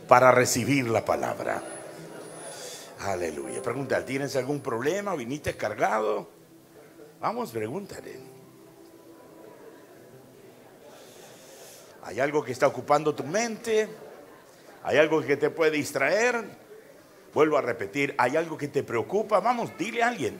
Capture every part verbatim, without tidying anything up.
para recibir la palabra. Aleluya. Pregunta, ¿tienes algún problema? ¿Viniste cargado? Vamos, pregúntale. ¿Hay algo que está ocupando tu mente? ¿Hay algo que te puede distraer? Vuelvo a repetir, ¿hay algo que te preocupa? Vamos, dile a alguien.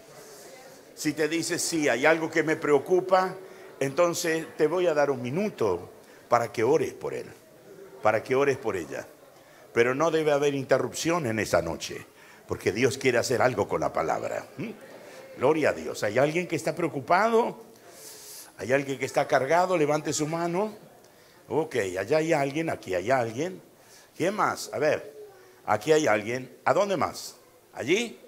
Si te dice sí, hay algo que me preocupa, entonces te voy a dar un minuto para que ores por él, para que ores por ella. Pero no debe haber interrupción en esa noche, porque Dios quiere hacer algo con la palabra. ¿Mm? Gloria a Dios. ¿Hay alguien que está preocupado? ¿Hay alguien que está cargado? Levante su mano. Ok, allá hay alguien, aquí hay alguien. ¿Quién más? A ver, aquí hay alguien. ¿A dónde más? ¿Allí?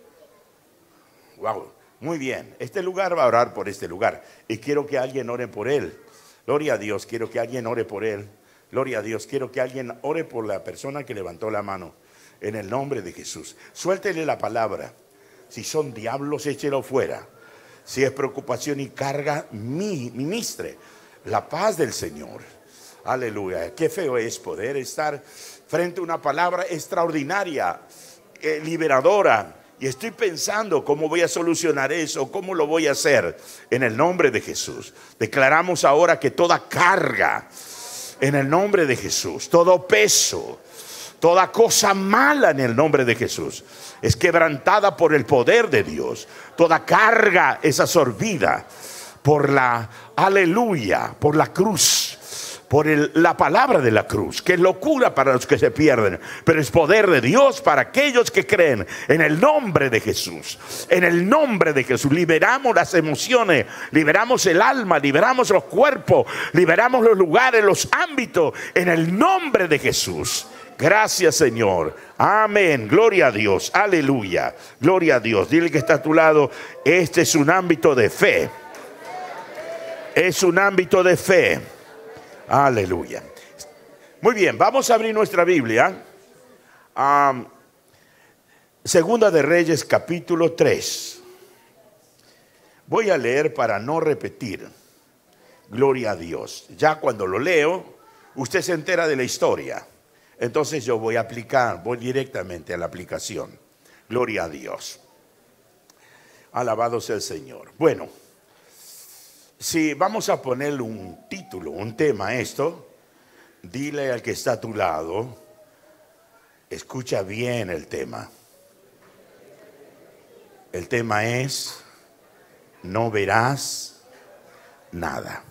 Wow, muy bien. Este lugar va a orar por este lugar. Y quiero que alguien ore por él. Gloria a Dios, quiero que alguien ore por él. Gloria a Dios, quiero que alguien ore por la persona que levantó la mano. En el nombre de Jesús. Suéltele la palabra. Si son diablos, échelo fuera. Si es preocupación y carga, mi, ministre la paz del Señor. Aleluya. Qué feo es poder estar frente a una palabra extraordinaria, eh, liberadora. Y estoy pensando cómo voy a solucionar eso, cómo lo voy a hacer. En el nombre de Jesús. Declaramos ahora que toda carga, en el nombre de Jesús, todo peso, toda cosa mala en el nombre de Jesús es quebrantada por el poder de Dios. Toda carga es absorbida por la, aleluya, por la cruz, por el, la palabra de la cruz, que es locura para los que se pierden, pero es poder de Dios para aquellos que creen. En el nombre de Jesús, en el nombre de Jesús, liberamos las emociones, liberamos el alma, liberamos los cuerpos, liberamos los lugares, los ámbitos, en el nombre de Jesús. Gracias, Señor. Amén. Gloria a Dios. Aleluya. Gloria a Dios. Dile que está a tu lado. Este es un ámbito de fe. Es un ámbito de fe. Aleluya. Muy bien. Vamos a abrir nuestra Biblia. Um, Segunda de Reyes, capítulo tres. Voy a leer para no repetir. Gloria a Dios. Ya cuando lo leo, usted se entera de la historia. Entonces yo voy a aplicar, voy directamente a la aplicación. Gloria a Dios. Alabado sea el Señor. Bueno, si vamos a ponerle un título, un tema a esto, dile al que está a tu lado, escucha bien el tema. El tema es, no verás nada.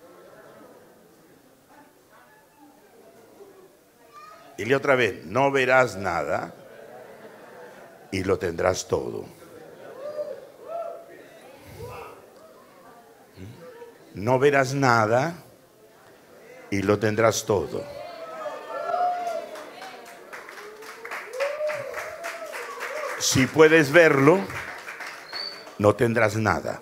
Dile otra vez, no verás nada y lo tendrás todo. No verás nada y lo tendrás todo. Si puedes verlo, no tendrás nada.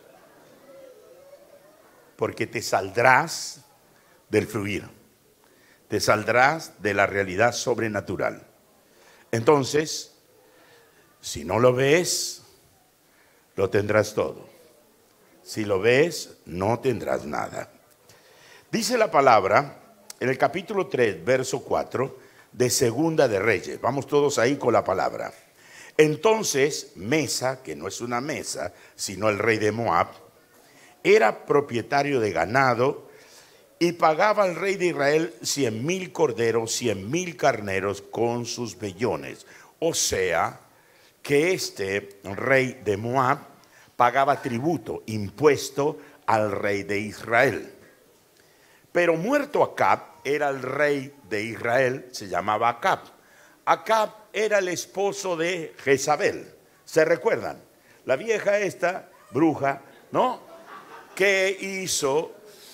Porque te saldrás del fluir. Te saldrás de la realidad sobrenatural. Entonces, si no lo ves, lo tendrás todo. Si lo ves, no tendrás nada. Dice la palabra en el capítulo tres, verso cuatro de Segunda de Reyes. Vamos todos ahí con la palabra. Entonces, Mesa, que no es una mesa, sino el rey de Moab, era propietario de ganado y pagaba al rey de Israel cien mil corderos, cien mil carneros con sus vellones. O sea, que este rey de Moab pagaba tributo, impuesto al rey de Israel. Pero muerto Acab, era el rey de Israel, se llamaba Acab. Acab era el esposo de Jezabel. ¿Se recuerdan? La vieja esta, bruja, ¿no? Que hizo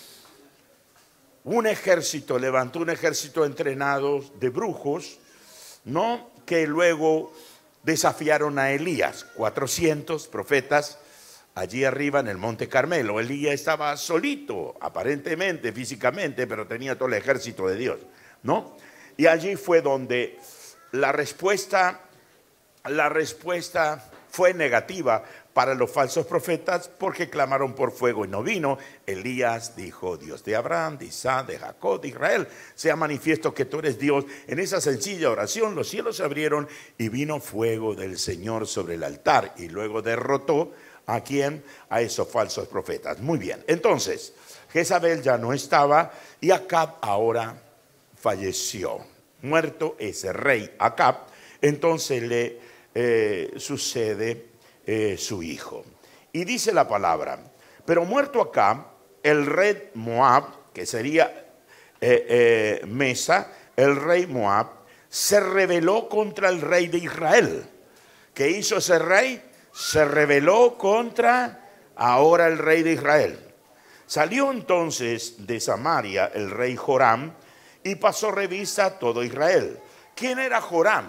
un ejército, levantó un ejército entrenado de brujos, ¿no? Que luego desafiaron a Elías, cuatrocientos profetas allí arriba en el Monte Carmelo. Elías estaba solito, aparentemente, físicamente, pero tenía todo el ejército de Dios, ¿no? Y allí fue donde la respuesta, la respuesta fue negativa para los falsos profetas, porque clamaron por fuego y no vino. Elías dijo: Dios de Abraham, de Isaac, de Jacob, de Israel, sea manifiesto que tú eres Dios. En esa sencilla oración los cielos se abrieron y vino fuego del Señor sobre el altar, y luego derrotó ¿a quién? A esos falsos profetas. Muy bien, entonces Jezabel ya no estaba y Acab ahora falleció. Muerto ese rey Acab, entonces le eh, sucede eh, su hijo. Y dice la palabra: pero muerto Acab, el rey Moab, que sería eh, eh, Mesa, el rey Moab, se rebeló contra el rey de Israel. ¿Qué hizo ese rey? Se rebeló contra ahora el rey de Israel. Salió entonces de Samaria el rey Joram y pasó revista a todo Israel. ¿Quién era Joram?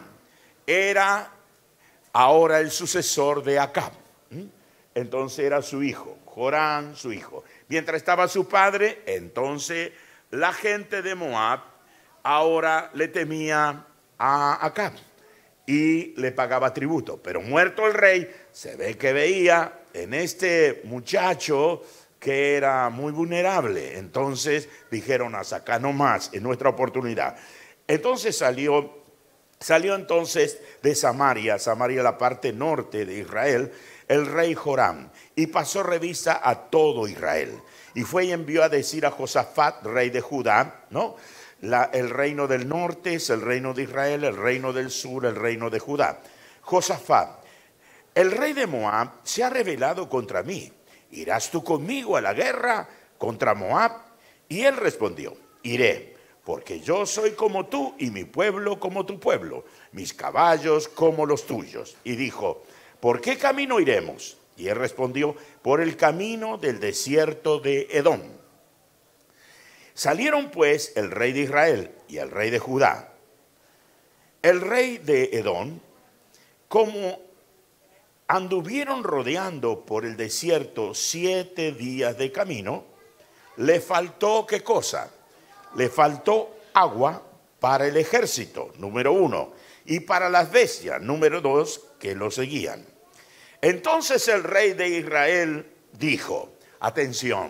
Era ahora el sucesor de Acab. Entonces era su hijo, Joram, su hijo. Mientras estaba su padre, entonces la gente de Moab ahora le temía a Acab y le pagaba tributo. Pero muerto el rey, se ve que veía en este muchacho que era muy vulnerable. Entonces dijeron: a sacar nomás, en nuestra oportunidad. Entonces salió, salió entonces de Samaria, Samaria la parte norte de Israel, el rey Joram, y pasó revista a todo Israel. Y fue y envió a decir a Josafat, rey de Judá, ¿no? La, el reino del norte es el reino de Israel, el reino del sur, el reino de Judá. Josafat: el rey de Moab se ha rebelado contra mí. ¿Irás tú conmigo a la guerra contra Moab? Y él respondió: iré, porque yo soy como tú y mi pueblo como tu pueblo, mis caballos como los tuyos. Y dijo: ¿por qué camino iremos? Y él respondió: por el camino del desierto de Edom. Salieron pues el rey de Israel y el rey de Judá. El rey de Edom, como anduvieron rodeando por el desierto siete días de camino, le faltó, ¿qué cosa? Le faltó agua para el ejército, número uno, y para las bestias, número dos, que lo seguían. Entonces el rey de Israel dijo, atención,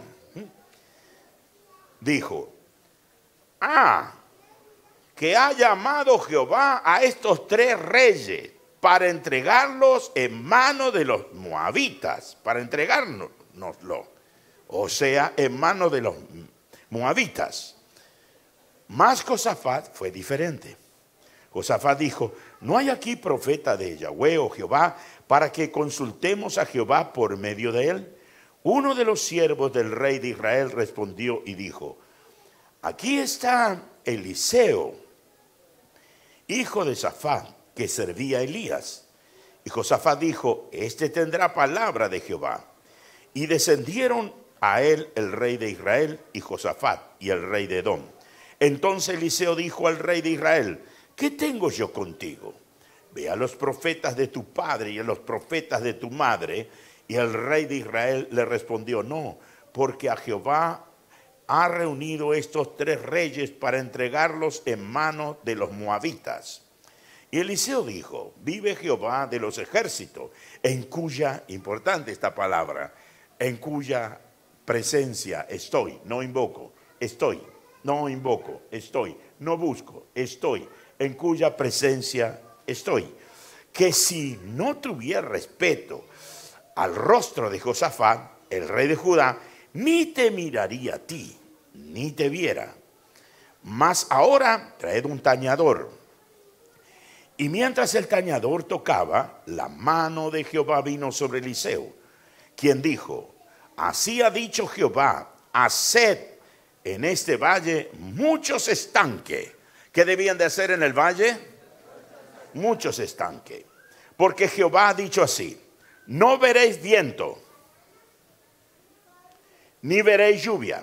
dijo: ah, que ha llamado Jehová a estos tres reyes para entregarlos en manos de los moabitas, para entregárnoslo, o sea, en manos de los moabitas. Mas Josafat fue diferente. Josafat dijo: ¿no hay aquí profeta de Yahweh o Jehová para que consultemos a Jehová por medio de él? Uno de los siervos del rey de Israel respondió y dijo: aquí está Eliseo, hijo de Safat, que servía a Elías. Y Josafat dijo: este tendrá palabra de Jehová. Y descendieron a él el rey de Israel y Josafat y el rey de Edom. Entonces Eliseo dijo al rey de Israel: ¿qué tengo yo contigo? Ve a los profetas de tu padre y a los profetas de tu madre. Y el rey de Israel le respondió: no, porque a Jehová ha reunido estos tres reyes para entregarlos en manos de los moabitas. Y Eliseo dijo: vive Jehová de los ejércitos, en cuya, importante esta palabra, en cuya presencia estoy, no invoco, estoy, no invoco, estoy, no busco, estoy, en cuya presencia estoy, que si no tuviera respeto al rostro de Josafat, el rey de Judá, ni te miraría a ti, ni te viera. Mas ahora traed un tañador. Y mientras el tañador tocaba, la mano de Jehová vino sobre Eliseo, quien dijo: así ha dicho Jehová, haced en este valle muchos estanques. ¿Qué debían de hacer en el valle? Muchos estanques. Porque Jehová ha dicho así: no veréis viento, ni veréis lluvia,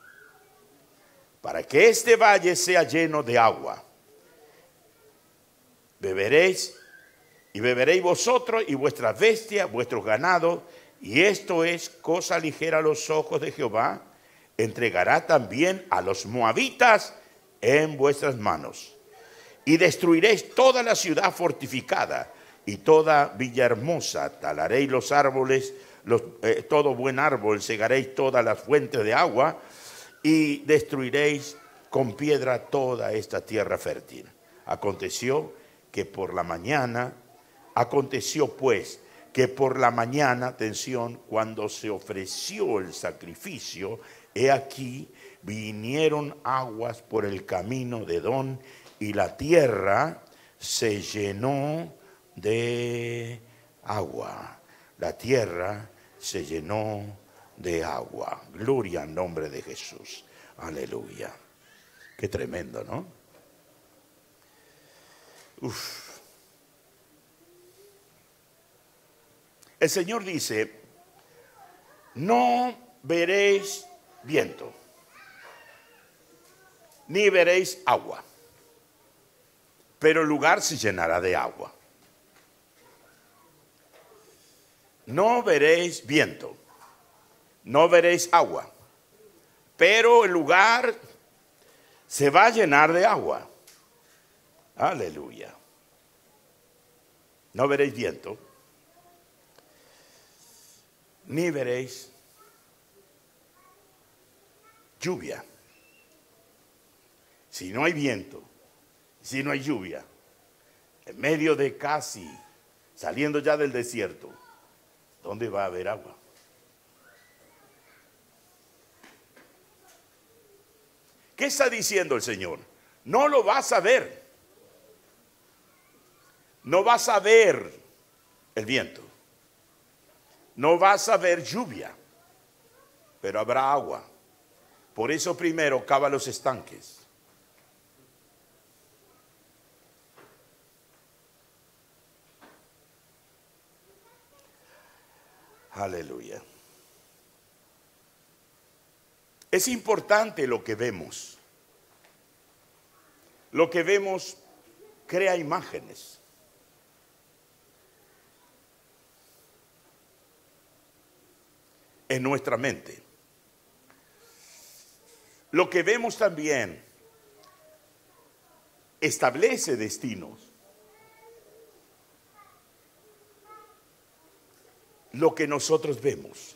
para que este valle sea lleno de agua. Beberéis y beberéis vosotros y vuestras bestias, vuestros ganados, y esto es cosa ligera a los ojos de Jehová. Entregará también a los moabitas en vuestras manos. Y destruiréis toda la ciudad fortificada, y toda villahermosa, talaréis los árboles, los, eh, todo buen árbol, cegaréis todas las fuentes de agua, y destruiréis con piedra toda esta tierra fértil. Aconteció que por la mañana, aconteció pues que por la mañana, atención, cuando se ofreció el sacrificio, he aquí, vinieron aguas por el camino de Edom, y la tierra se llenó de agua. La tierra se llenó de agua. Gloria al nombre de Jesús. Aleluya. Qué tremendo, ¿no? Uf. El Señor dice, no veréis viento, ni veréis agua, pero el lugar se llenará de agua. No veréis viento, no veréis agua, pero el lugar se va a llenar de agua. Aleluya. No veréis viento, ni veréis lluvia. Si no hay viento, si no hay lluvia, en medio de casi saliendo ya del desierto, ¿dónde va a haber agua? ¿Qué está diciendo el Señor? No lo vas a ver. No vas a ver el viento. No vas a ver lluvia, pero habrá agua. Por eso primero cava los estanques. Aleluya. Es importante lo que vemos. Lo que vemos crea imágenes. En nuestra mente. Lo que vemos también establece destinos. Lo que nosotros vemos.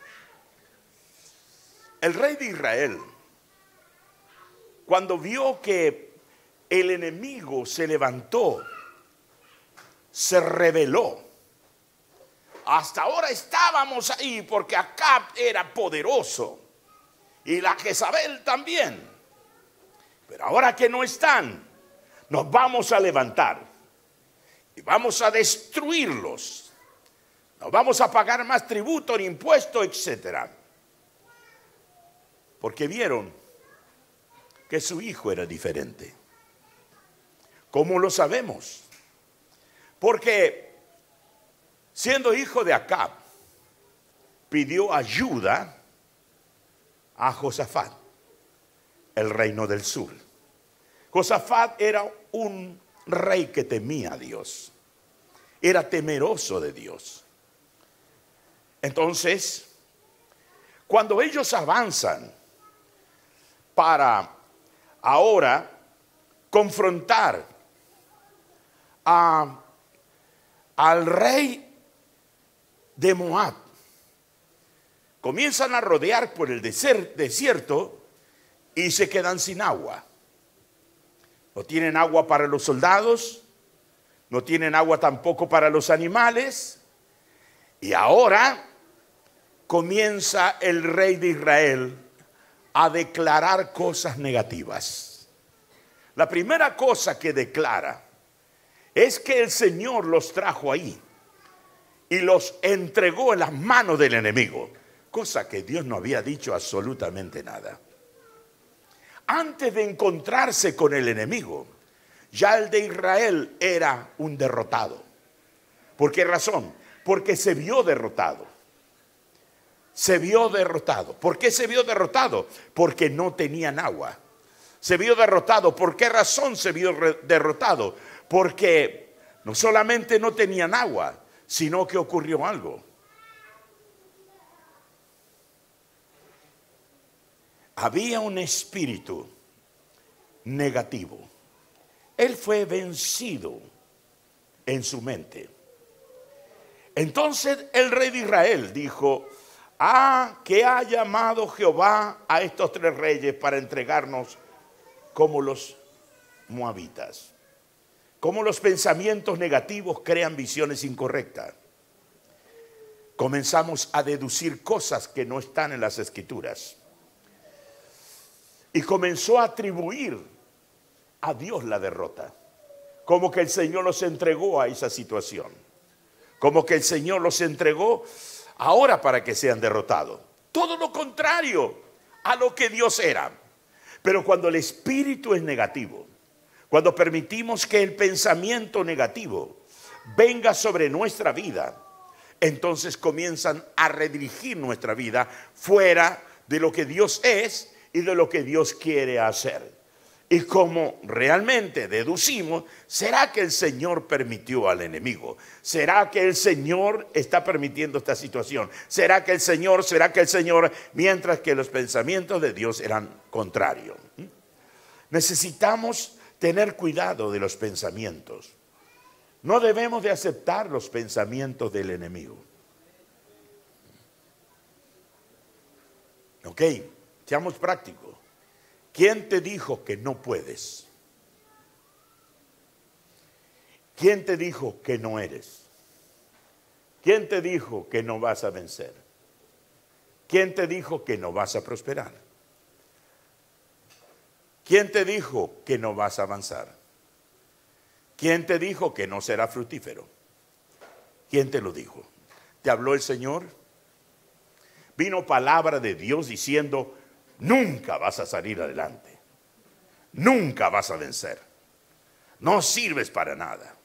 El rey de Israel, cuando vio que el enemigo se levantó, se rebeló. Hasta ahora estábamos ahí porque Acab era poderoso y la Jezabel también. Pero ahora que no están, nos vamos a levantar y vamos a destruirlos. Nos vamos a pagar más tributo, ni impuesto, etcétera. Porque vieron que su hijo era diferente. ¿Cómo lo sabemos? Porque siendo hijo de Acab, pidió ayuda a Josafat, el reino del sur. Josafat era un rey que temía a Dios, era temeroso de Dios. Entonces, cuando ellos avanzan para ahora confrontar a, al rey de Moab, comienzan a rodear por el desierto y se quedan sin agua. No tienen agua para los soldados, no tienen agua tampoco para los animales. Y ahora comienza el rey de Israel a declarar cosas negativas. La primera cosa que declara es que el Señor los trajo ahí y los entregó en las manos del enemigo, cosa que Dios no había dicho absolutamente nada. Antes de encontrarse con el enemigo, ya el de Israel era un derrotado. ¿Por qué razón? Porque se vio derrotado. Se vio derrotado. ¿Por qué se vio derrotado? Porque no tenían agua. Se vio derrotado. ¿Por qué razón se vio derrotado? Porque no solamente no tenían agua, sino que ocurrió algo. Había un espíritu negativo. Él fue vencido en su mente. Entonces el rey de Israel dijo: ah, que ha llamado Jehová a estos tres reyes para entregarnos como los moabitas. Como los pensamientos negativos crean visiones incorrectas. Comenzamos a deducir cosas que no están en las Escrituras. Y comenzó a atribuir a Dios la derrota. Como que el Señor los entregó a esa situación. Como que el Señor los entregó ahora para que sean derrotados. Todo lo contrario a lo que Dios era. Pero cuando el espíritu es negativo, cuando permitimos que el pensamiento negativo venga sobre nuestra vida, entonces comienzan a redirigir nuestra vida fuera de lo que Dios es y de lo que Dios quiere hacer. Y como realmente deducimos, ¿será que el Señor permitió al enemigo? ¿Será que el Señor está permitiendo esta situación? ¿Será que el Señor, será que el Señor? Mientras que los pensamientos de Dios eran contrarios. Necesitamos tener cuidado de los pensamientos. No debemos de aceptar los pensamientos del enemigo. Ok, seamos prácticos. ¿Quién te dijo que no puedes? ¿Quién te dijo que no eres? ¿Quién te dijo que no vas a vencer? ¿Quién te dijo que no vas a prosperar? ¿Quién te dijo que no vas a avanzar? ¿Quién te dijo que no será fructífero? ¿Quién te lo dijo? ¿Te habló el Señor? Vino palabra de Dios diciendo: nunca vas a salir adelante. Nunca vas a vencer. No sirves para nada.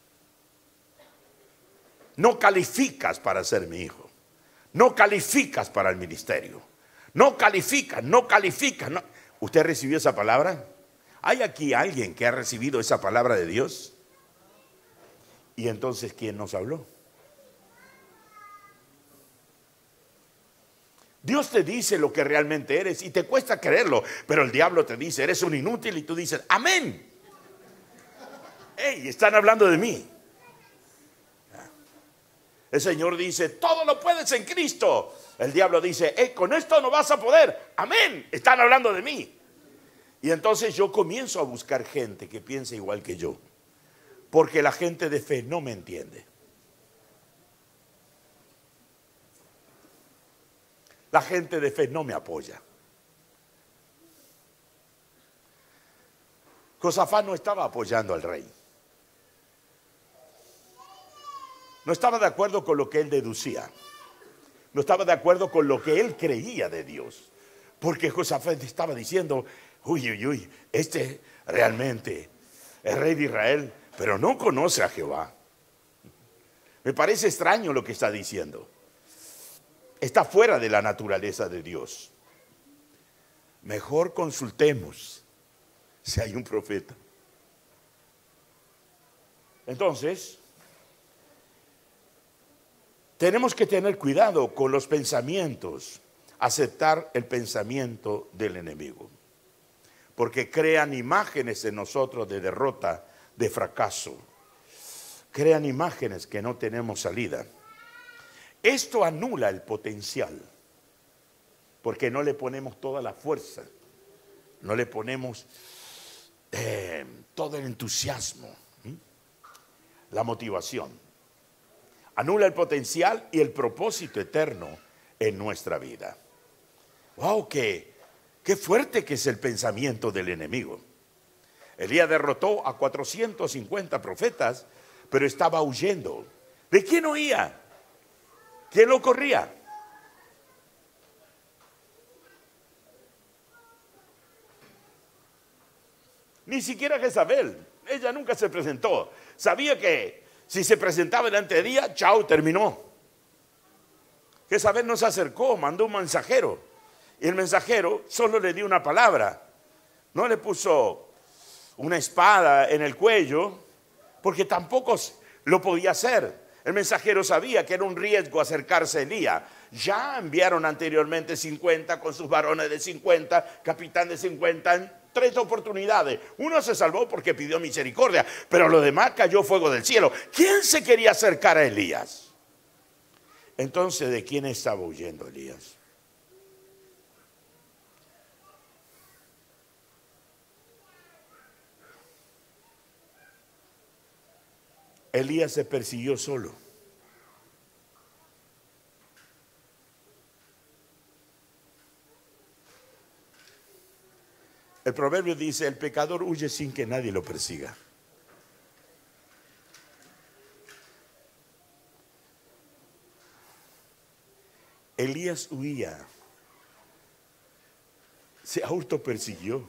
No calificas para ser mi hijo. No calificas para el ministerio. No calificas, no calificas. No. ¿Usted recibió esa palabra? ¿Hay aquí alguien que ha recibido esa palabra de Dios? ¿Y entonces quién nos habló? Dios te dice lo que realmente eres y te cuesta creerlo, pero el diablo te dice: eres un inútil, y tú dices: amén. Hey, están hablando de mí. El Señor dice: todo lo puedes en Cristo. El diablo dice: hey, con esto no vas a poder. Amén, están hablando de mí. Y entonces yo comienzo a buscar gente que piense igual que yo, porque la gente de fe no me entiende. La gente de fe no me apoya. Josafat no estaba apoyando al rey. No estaba de acuerdo con lo que él deducía. No estaba de acuerdo con lo que él creía de Dios. Porque Josafat estaba diciendo: uy, uy, uy, este realmente es rey de Israel, pero no conoce a Jehová. Me parece extraño lo que está diciendo. Está fuera de la naturaleza de Dios. Mejor consultemos si hay un profeta. Entonces, tenemos que tener cuidado con los pensamientos, aceptar el pensamiento del enemigo, porque crean imágenes en nosotros de derrota, de fracaso. Crean imágenes que no tenemos salida. Esto anula el potencial, porque no le ponemos toda la fuerza, no le ponemos eh, todo el entusiasmo, ¿sí? La motivación. Anula el potencial y el propósito eterno en nuestra vida. ¡Wow! ¡Qué, qué fuerte que es el pensamiento del enemigo! Elías derrotó a cuatrocientos cincuenta profetas, pero estaba huyendo. ¿De quién huía? ¿Quién lo corría? Ni siquiera Jezabel. Ella nunca se presentó. Sabía que si se presentaba delante de ella, chao, terminó. Jezabel no se acercó, mandó un mensajero. Y el mensajero solo le dio una palabra. No le puso una espada en el cuello, porque tampoco lo podía hacer. El mensajero sabía que era un riesgo acercarse a Elías. Ya enviaron anteriormente cincuenta con sus varones de cincuenta, capitán de cincuenta. tres oportunidades. Uno se salvó porque pidió misericordia, pero lo demás cayó fuego del cielo. ¿Quién se quería acercar a Elías? Entonces, ¿de quién estaba huyendo Elías? Elías se persiguió solo. El proverbio dice: el pecador huye sin que nadie lo persiga. Elías huía, se autopersiguió.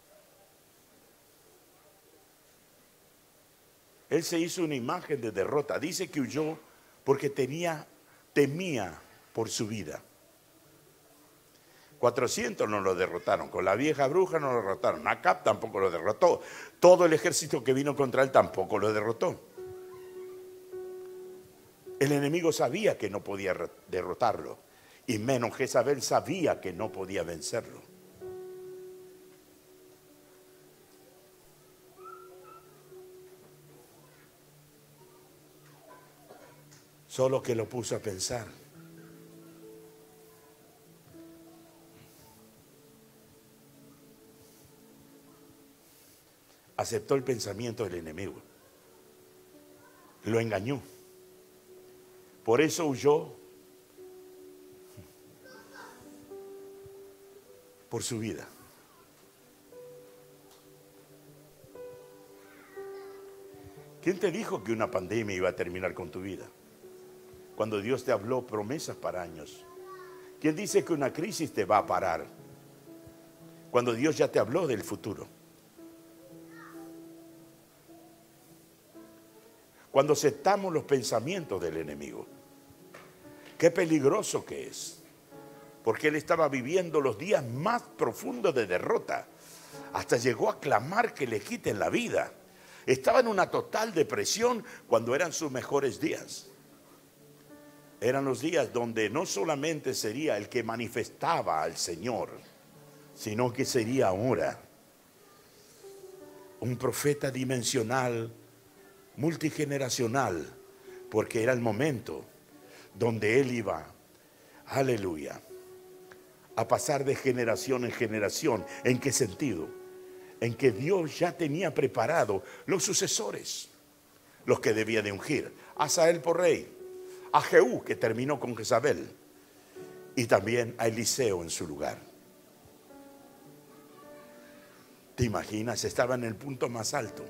Él se hizo una imagen de derrota. Dice que huyó porque tenía, temía por su vida. cuatrocientos no lo derrotaron, con la vieja bruja no lo derrotaron, Acab tampoco lo derrotó, todo el ejército que vino contra él tampoco lo derrotó. El enemigo sabía que no podía derrotarlo, y menos Jezabel sabía que no podía vencerlo. Solo que lo puso a pensar. Aceptó el pensamiento del enemigo, lo engañó, por eso huyó por su vida. ¿Quién te dijo que una pandemia iba a terminar con tu vida? Cuando Dios te habló promesas para años. ¿Quién dice que una crisis te va a parar? Cuando Dios ya te habló del futuro. Cuando aceptamos los pensamientos del enemigo. Qué peligroso que es. Porque él estaba viviendo los días más profundos de derrota. Hasta llegó a clamar que le quiten la vida. Estaba en una total depresión cuando eran sus mejores días. Eran los días donde no solamente sería el que manifestaba al Señor, sino que sería ahora un profeta dimensional, multigeneracional, porque era el momento donde él iba, aleluya, a pasar de generación en generación. ¿En qué sentido? En que Dios ya tenía preparado los sucesores, los que debía de ungir. A Asael por rey, a Jehú, que terminó con Jezabel, y también a Eliseo en su lugar. ¿Te imaginas? Estaba en el punto más alto.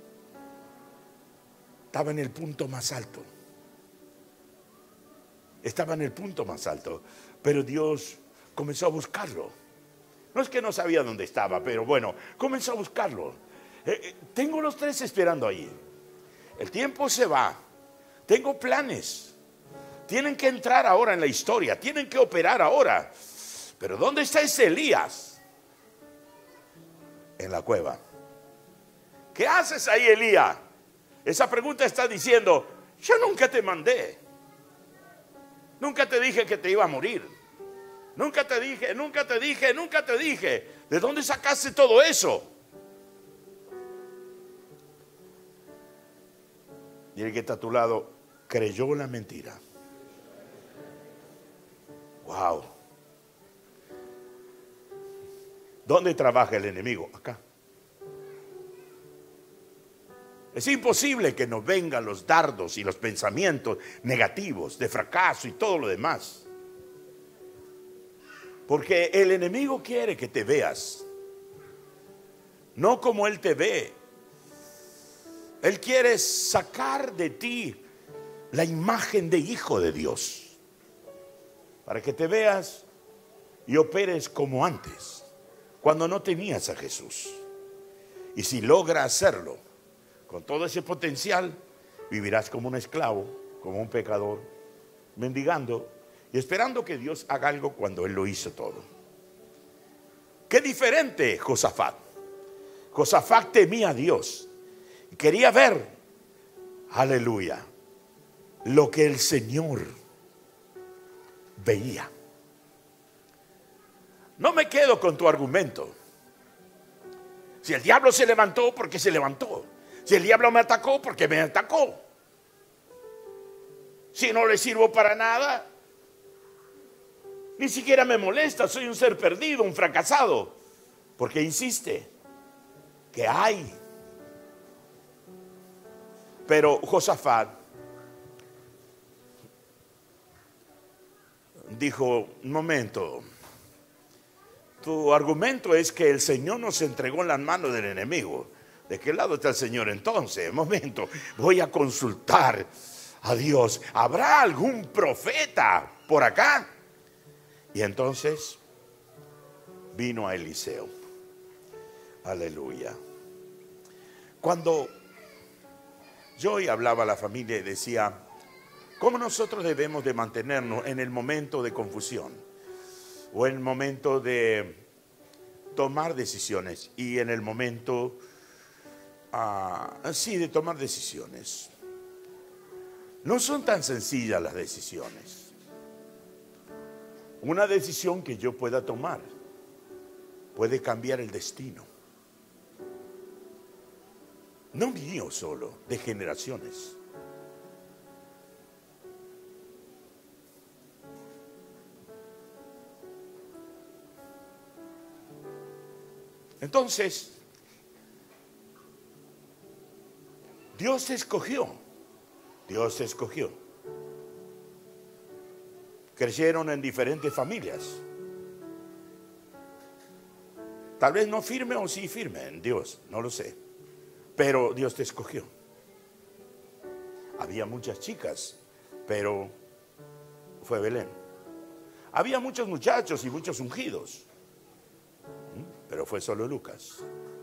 Estaba en el punto más alto. Estaba en el punto más alto. Pero Dios comenzó a buscarlo. No es que no sabía dónde estaba, pero bueno, comenzó a buscarlo. Eh, eh, tengo los tres esperando ahí. El tiempo se va. Tengo planes. Tienen que entrar ahora en la historia. Tienen que operar ahora. Pero ¿dónde está ese Elías? En la cueva. ¿Qué haces ahí, Elías? Esa pregunta está diciendo: yo nunca te mandé. Nunca te dije que te iba a morir. Nunca te dije, nunca te dije, nunca te dije. ¿De dónde sacaste todo eso? Y el que está a tu lado creyó la mentira. Wow. ¿Dónde trabaja el enemigo? Acá. Es imposible que nos vengan los dardos y los pensamientos negativos de fracaso y todo lo demás. Porque el enemigo quiere que te veas no como él te ve. Él quiere sacar de ti la imagen de hijo de Dios, para que te veas y operes como antes, cuando no tenías a Jesús. Y si logra hacerlo con todo ese potencial, vivirás como un esclavo, como un pecador, mendigando y esperando que Dios haga algo cuando Él lo hizo todo. Qué diferente Josafat. Josafat temía a Dios y quería ver, aleluya, lo que el Señor veía. No me quedo con tu argumento. Si el diablo se levantó, ¿por qué se levantó? Si el diablo me atacó, ¿por qué me atacó? Si no le sirvo para nada, ni siquiera me molesta, soy un ser perdido, un fracasado. ¿Por qué insiste? ¿Qué hay? Pero Josafat dijo, un momento, tu argumento es que el Señor nos entregó en las manos del enemigo. ¿De qué lado está el Señor entonces? Un momento, voy a consultar a Dios. ¿Habrá algún profeta por acá? Y entonces vino a Eliseo. Aleluya. Cuando yo hoy hablaba a la familia y decía, ¿cómo nosotros debemos de mantenernos en el momento de confusión? O en el momento de tomar decisiones y en el momento, uh, sí, de tomar decisiones. No son tan sencillas las decisiones. Una decisión que yo pueda tomar puede cambiar el destino. No mío solo, de generaciones. Entonces, Dios te escogió. Dios te escogió. Crecieron en diferentes familias. Tal vez no firme o sí firme en Dios, no lo sé. Pero Dios te escogió. Había muchas chicas, pero fue Belén. Había muchos muchachos y muchos ungidos, pero fue solo Lucas.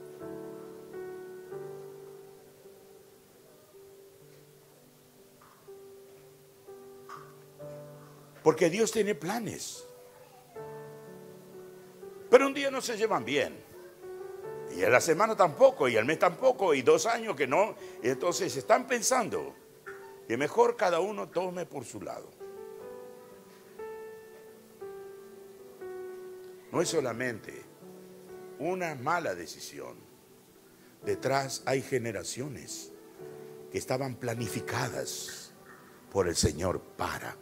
Porque Dios tiene planes. Pero un día no se llevan bien. Y en la semana tampoco, y el mes tampoco, y dos años que no. Y entonces están pensando que mejor cada uno tome por su lado. No es solamente una mala decisión. Detrás hay generaciones que estaban planificadas por el Señor para.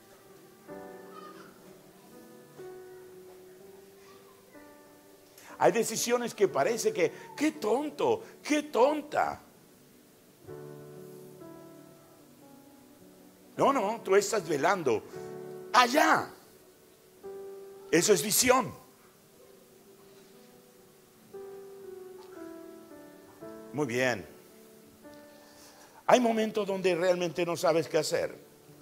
Hay decisiones que parece que, qué tonto, qué tonta. No, no, tú estás velando allá. Eso es visión. Muy bien. Hay momentos donde realmente no sabes qué hacer.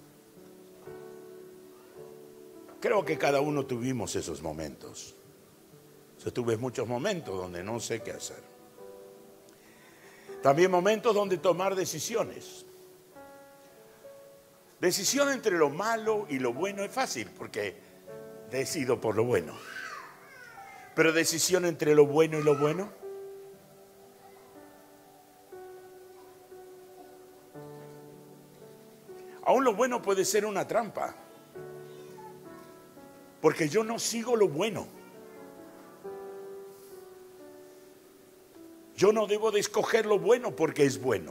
Creo que cada uno tuvimos esos momentos. Yo tuve muchos momentos donde no sé qué hacer. También momentos donde tomar decisiones. Decisión entre lo malo y lo bueno es fácil porque decido por lo bueno. Pero decisión entre lo bueno y lo bueno. Aún lo bueno puede ser una trampa. Porque yo no sigo lo bueno. Yo no debo de escoger lo bueno porque es bueno.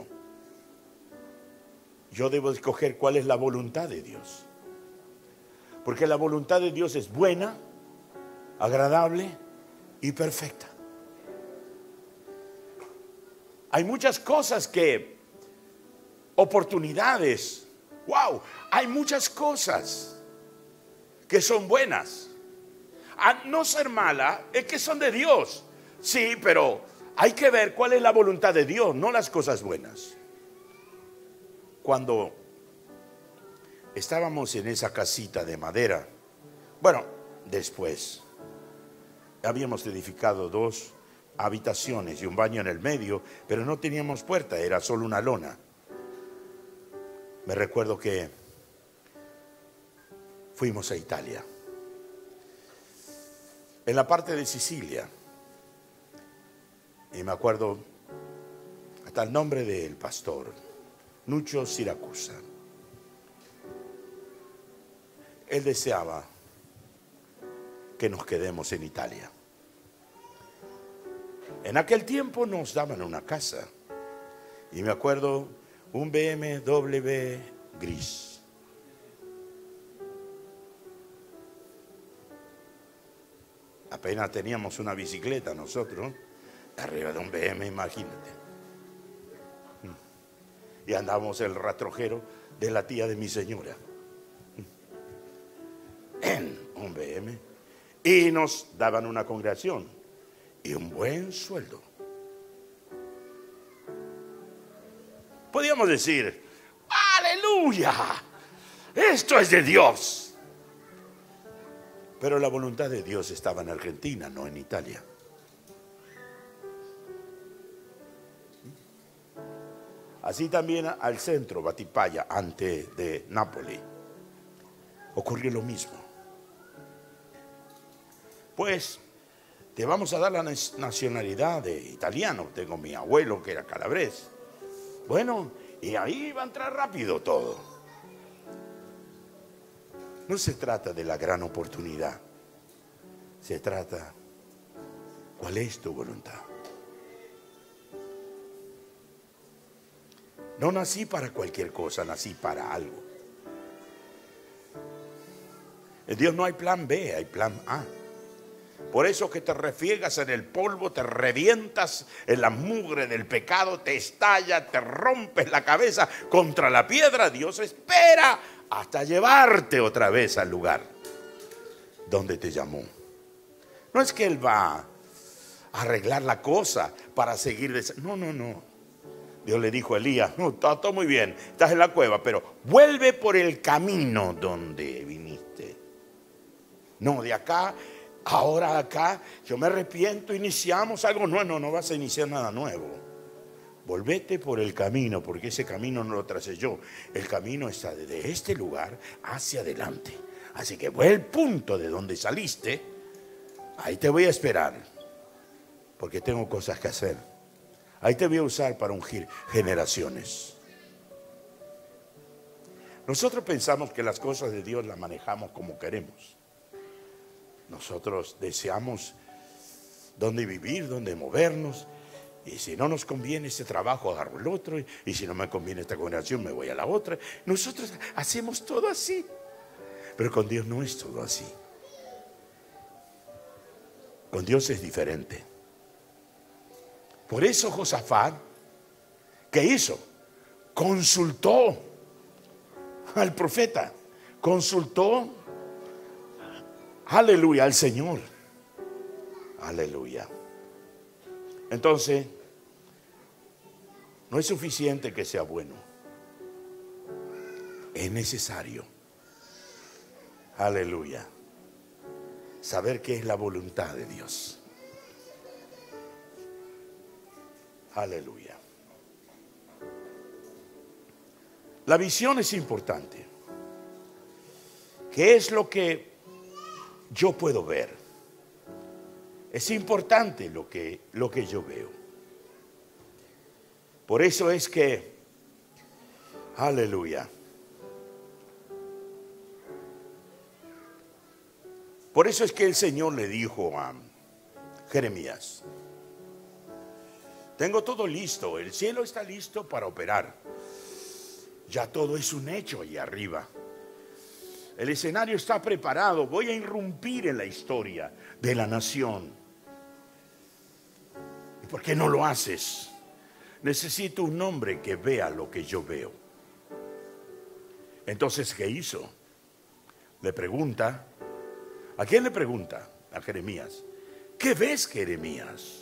Yo debo de escoger cuál es la voluntad de Dios. Porque la voluntad de Dios es buena, agradable y perfecta. Hay muchas cosas que, oportunidades, wow, hay muchas cosas que son buenas. A no ser mala, es que son de Dios. Sí, pero hay que ver cuál es la voluntad de Dios, no las cosas buenas. Cuando estábamos en esa casita de madera, bueno, después habíamos edificado dos habitaciones y un baño en el medio, pero no teníamos puerta, era solo una lona. Me recuerdo que fuimos a Italia, en la parte de Sicilia. Y me acuerdo hasta el nombre del pastor, Nuccio Siracusa. Él deseaba que nos quedemos en Italia. En aquel tiempo nos daban una casa. Y me acuerdo, un B M W gris. Apenas teníamos una bicicleta nosotros, arriba de un B M, imagínate. Y andábamos el rastrojero de la tía de mi señora en un B M. Y nos daban una congregación y un buen sueldo. Podíamos decir, aleluya, esto es de Dios. Pero la voluntad de Dios estaba en Argentina, no en Italia. Así también al centro, Batipaya, antes de Nápoles, ocurrió lo mismo. Pues te vamos a dar la nacionalidad de italiano. Tengo mi abuelo que era calabrés. Bueno, y ahí va a entrar rápido todo. No se trata de la gran oportunidad. Se trata, ¿cuál es tu voluntad? No nací para cualquier cosa, nací para algo. En Dios no hay plan B, hay plan A. Por eso que te refriegas en el polvo, te revientas en la mugre del pecado, te estalla, te rompes la cabeza contra la piedra. Dios espera hasta llevarte otra vez al lugar donde te llamó. No es que Él va a arreglar la cosa para seguir. Des- no, no, no. Dios le dijo a Elías, no, está todo muy bien, estás en la cueva, pero vuelve por el camino donde viniste. No, de acá, ahora acá, yo me arrepiento, iniciamos algo nuevo. No, no vas a iniciar nada nuevo. Volvete por el camino, porque ese camino no lo tracé yo. El camino está desde este lugar hacia adelante. Así que vuelve al punto de donde saliste. Ahí te voy a esperar, porque tengo cosas que hacer. Ahí te voy a usar para ungir generaciones. Nosotros pensamos que las cosas de Dios las manejamos como queremos. Nosotros deseamos dónde vivir, dónde movernos. Y si no nos conviene este trabajo, agarro el otro. Y si no me conviene esta congregación, me voy a la otra. Nosotros hacemos todo así. Pero con Dios no es todo así. Con Dios es diferente. Por eso Josafat, ¿qué hizo? Consultó al profeta. Consultó, aleluya, al Señor. Aleluya. Entonces, no es suficiente que sea bueno. Es necesario, aleluya, saber qué es la voluntad de Dios. Aleluya. La visión es importante. ¿Qué es lo que yo puedo ver? Es importante lo que, lo que yo veo. Por eso es que, aleluya, por eso es que el Señor le dijo a Jeremías, tengo todo listo, el cielo está listo para operar. Ya todo es un hecho ahí arriba. El escenario está preparado, voy a irrumpir en la historia de la nación. ¿Y por qué no lo haces? Necesito un hombre que vea lo que yo veo. Entonces, ¿qué hizo? Le pregunta, ¿a quién le pregunta? A Jeremías. ¿Qué ves, Jeremías?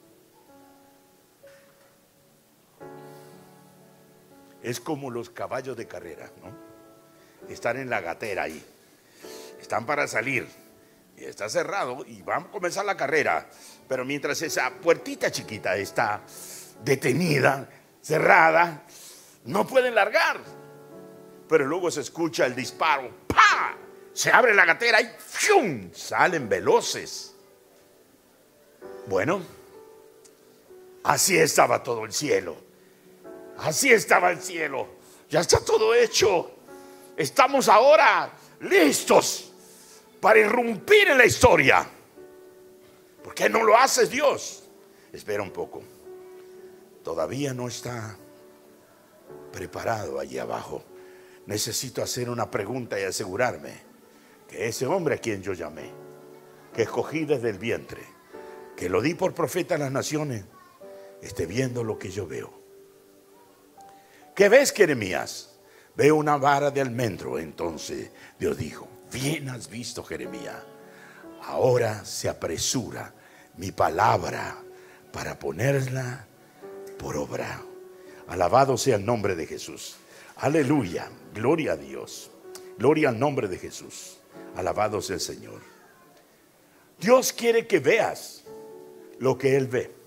Es como los caballos de carrera, ¿no? Están en la gatera ahí. Están para salir. Y está cerrado y van a comenzar la carrera. Pero mientras esa puertita chiquita está detenida, cerrada, no pueden largar. Pero luego se escucha el disparo. ¡Pah! Se abre la gatera y ¡fium! Salen veloces. Bueno, así estaba todo el cielo. Así estaba el cielo. Ya está todo hecho. Estamos ahora listos para irrumpir en la historia. ¿Por qué no lo haces, Dios? espera un poco, todavía no está preparado allí abajo. Necesito hacer una pregunta y asegurarme que ese hombre a quien yo llamé, que escogí desde el vientre, que lo di por profeta a las naciones, esté viendo lo que yo veo. ¿Qué ves, Jeremías? Veo una vara de almendro. Entonces Dios dijo: bien has visto, Jeremías. Ahora se apresura mi palabra para ponerla por obra. Alabado sea el nombre de Jesús. Aleluya, gloria a Dios, gloria al nombre de Jesús. Alabado sea el Señor. Dios quiere que veas lo que Él ve.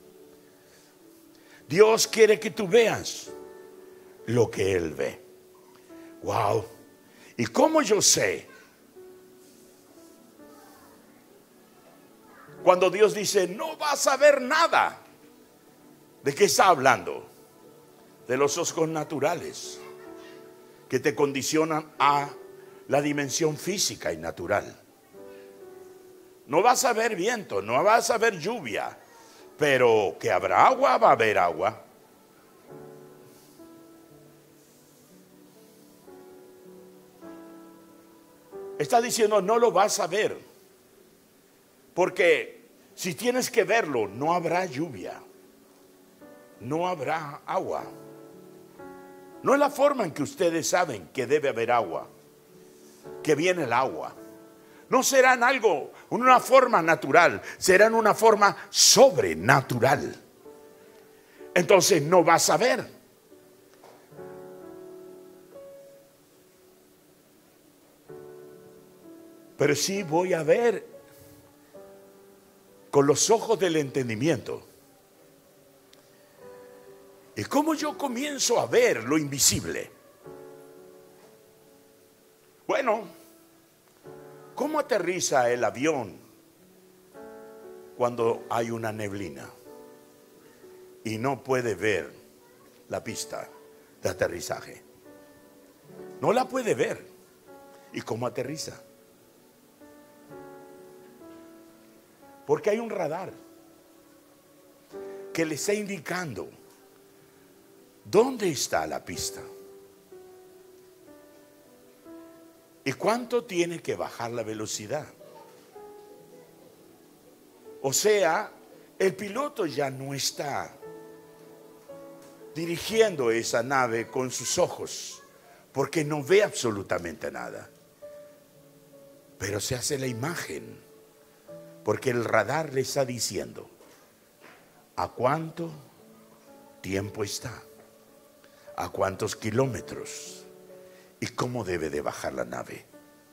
Dios quiere que tú veas lo que Él ve. Wow. ¿Y cómo yo sé? Cuando Dios dice: no vas a ver nada. ¿De qué está hablando? De los ojos naturales que te condicionan a la dimensión física y natural. No vas a ver viento, no vas a ver lluvia, pero que habrá agua, va a haber agua. Está diciendo: no lo vas a ver, porque si tienes que verlo, no habrá lluvia, no habrá agua. No es la forma en que ustedes saben que debe haber agua, que viene el agua. No será en algo, en una forma natural, será en una forma sobrenatural. Entonces no vas a ver. Pero sí voy a ver con los ojos del entendimiento. ¿Y cómo yo comienzo a ver lo invisible? Bueno, ¿cómo aterriza el avión cuando hay una neblina y no puede ver la pista de aterrizaje? No la puede ver. ¿Y cómo aterriza? Porque hay un radar que le está indicando dónde está la pista y cuánto tiene que bajar la velocidad. O sea, el piloto ya no está dirigiendo esa nave con sus ojos, porque no ve absolutamente nada, pero se hace la imagen, porque el radar le está diciendo a cuánto tiempo está, a cuántos kilómetros y cómo debe de bajar la nave.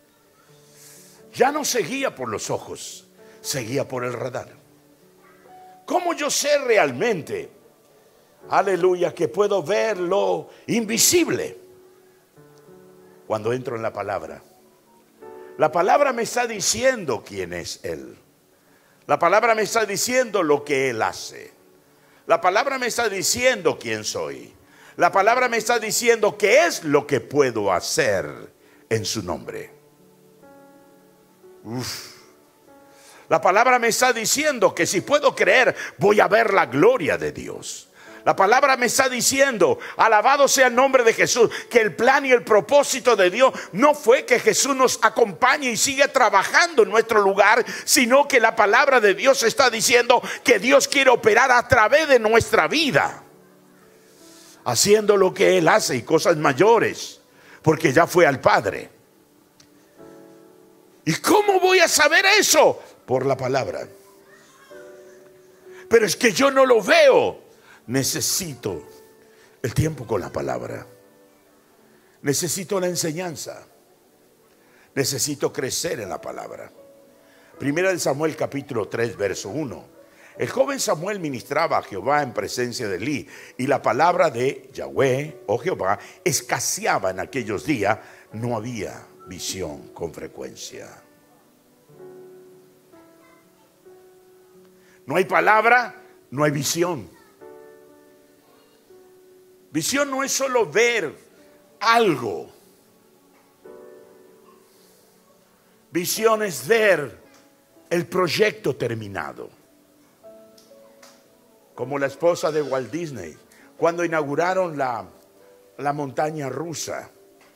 Ya no se guía por los ojos, se guía por el radar. ¿Cómo yo sé realmente, aleluya, que puedo ver lo invisible? Cuando entro en la palabra. La palabra me está diciendo quién es Él. La palabra me está diciendo lo que Él hace. La palabra me está diciendo quién soy. La palabra me está diciendo qué es lo que puedo hacer en su nombre. Uf. La palabra me está diciendo que si puedo creer, voy a ver la gloria de Dios. La palabra me está diciendo, alabado sea el nombre de Jesús, que el plan y el propósito de Dios no fue que Jesús nos acompañe y siga trabajando en nuestro lugar, sino que la palabra de Dios está diciendo que Dios quiere operar a través de nuestra vida, haciendo lo que Él hace y cosas mayores, porque ya fue al Padre. ¿Y cómo voy a saber eso? Por la palabra. Pero es que yo no lo veo. Necesito el tiempo con la palabra. Necesito la enseñanza. Necesito crecer en la palabra. Primera de Samuel capítulo tres verso uno. El joven Samuel ministraba a Jehová en presencia de Elí, y la palabra de Yahweh o Jehová escaseaba en aquellos días. No había visión con frecuencia. No hay palabra, no hay visión. Visión no es solo ver algo. Visión es ver el proyecto terminado. como la esposa de Walt Disney, cuando inauguraron la, la montaña rusa.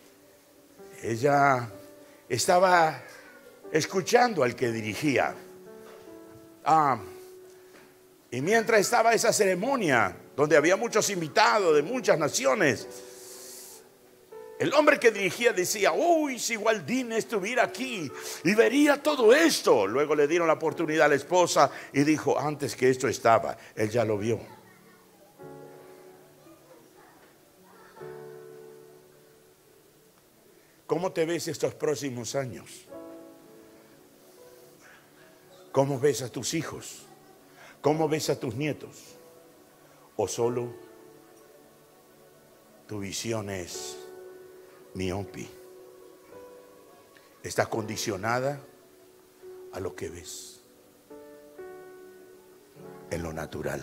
Ella estaba escuchando al que dirigía. Ah, y mientras estaba esa ceremonia, donde había muchos invitados de muchas naciones, el hombre que dirigía decía: uy, si Walt Disney estuviera aquí y vería todo esto. Luego le dieron la oportunidad a la esposa y dijo: antes que esto estaba, él ya lo vio. ¿Cómo te ves estos próximos años? ¿Cómo ves a tus hijos? ¿Cómo ves a tus nietos? ¿O solo tu visión es miope? Está condicionada a lo que ves en lo natural.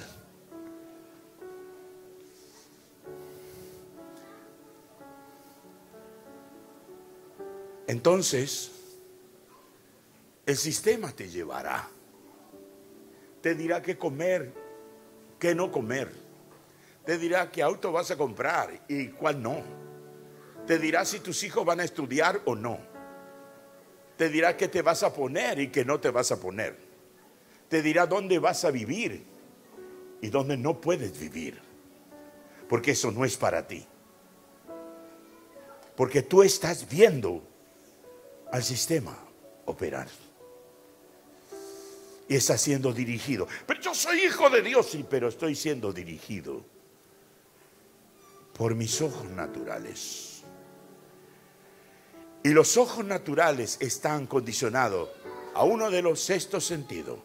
Entonces, el sistema te llevará, te dirá qué comer, qué no comer, te dirá qué auto vas a comprar y cuál no, te dirá si tus hijos van a estudiar o no, te dirá qué te vas a poner y qué no te vas a poner, te dirá dónde vas a vivir y dónde no puedes vivir, porque eso no es para ti, porque tú estás viendo al sistema operar y está siendo dirigido. Pero yo soy hijo de Dios, sí, pero estoy siendo dirigido por mis ojos naturales. Y los ojos naturales están condicionados a uno de los sextos sentidos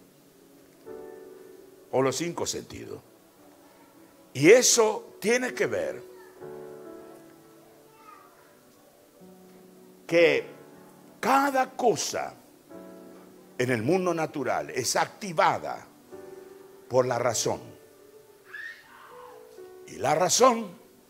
o los cinco sentidos. Y eso tiene que ver que cada cosa en el mundo natural es activada por la razón. Y la razón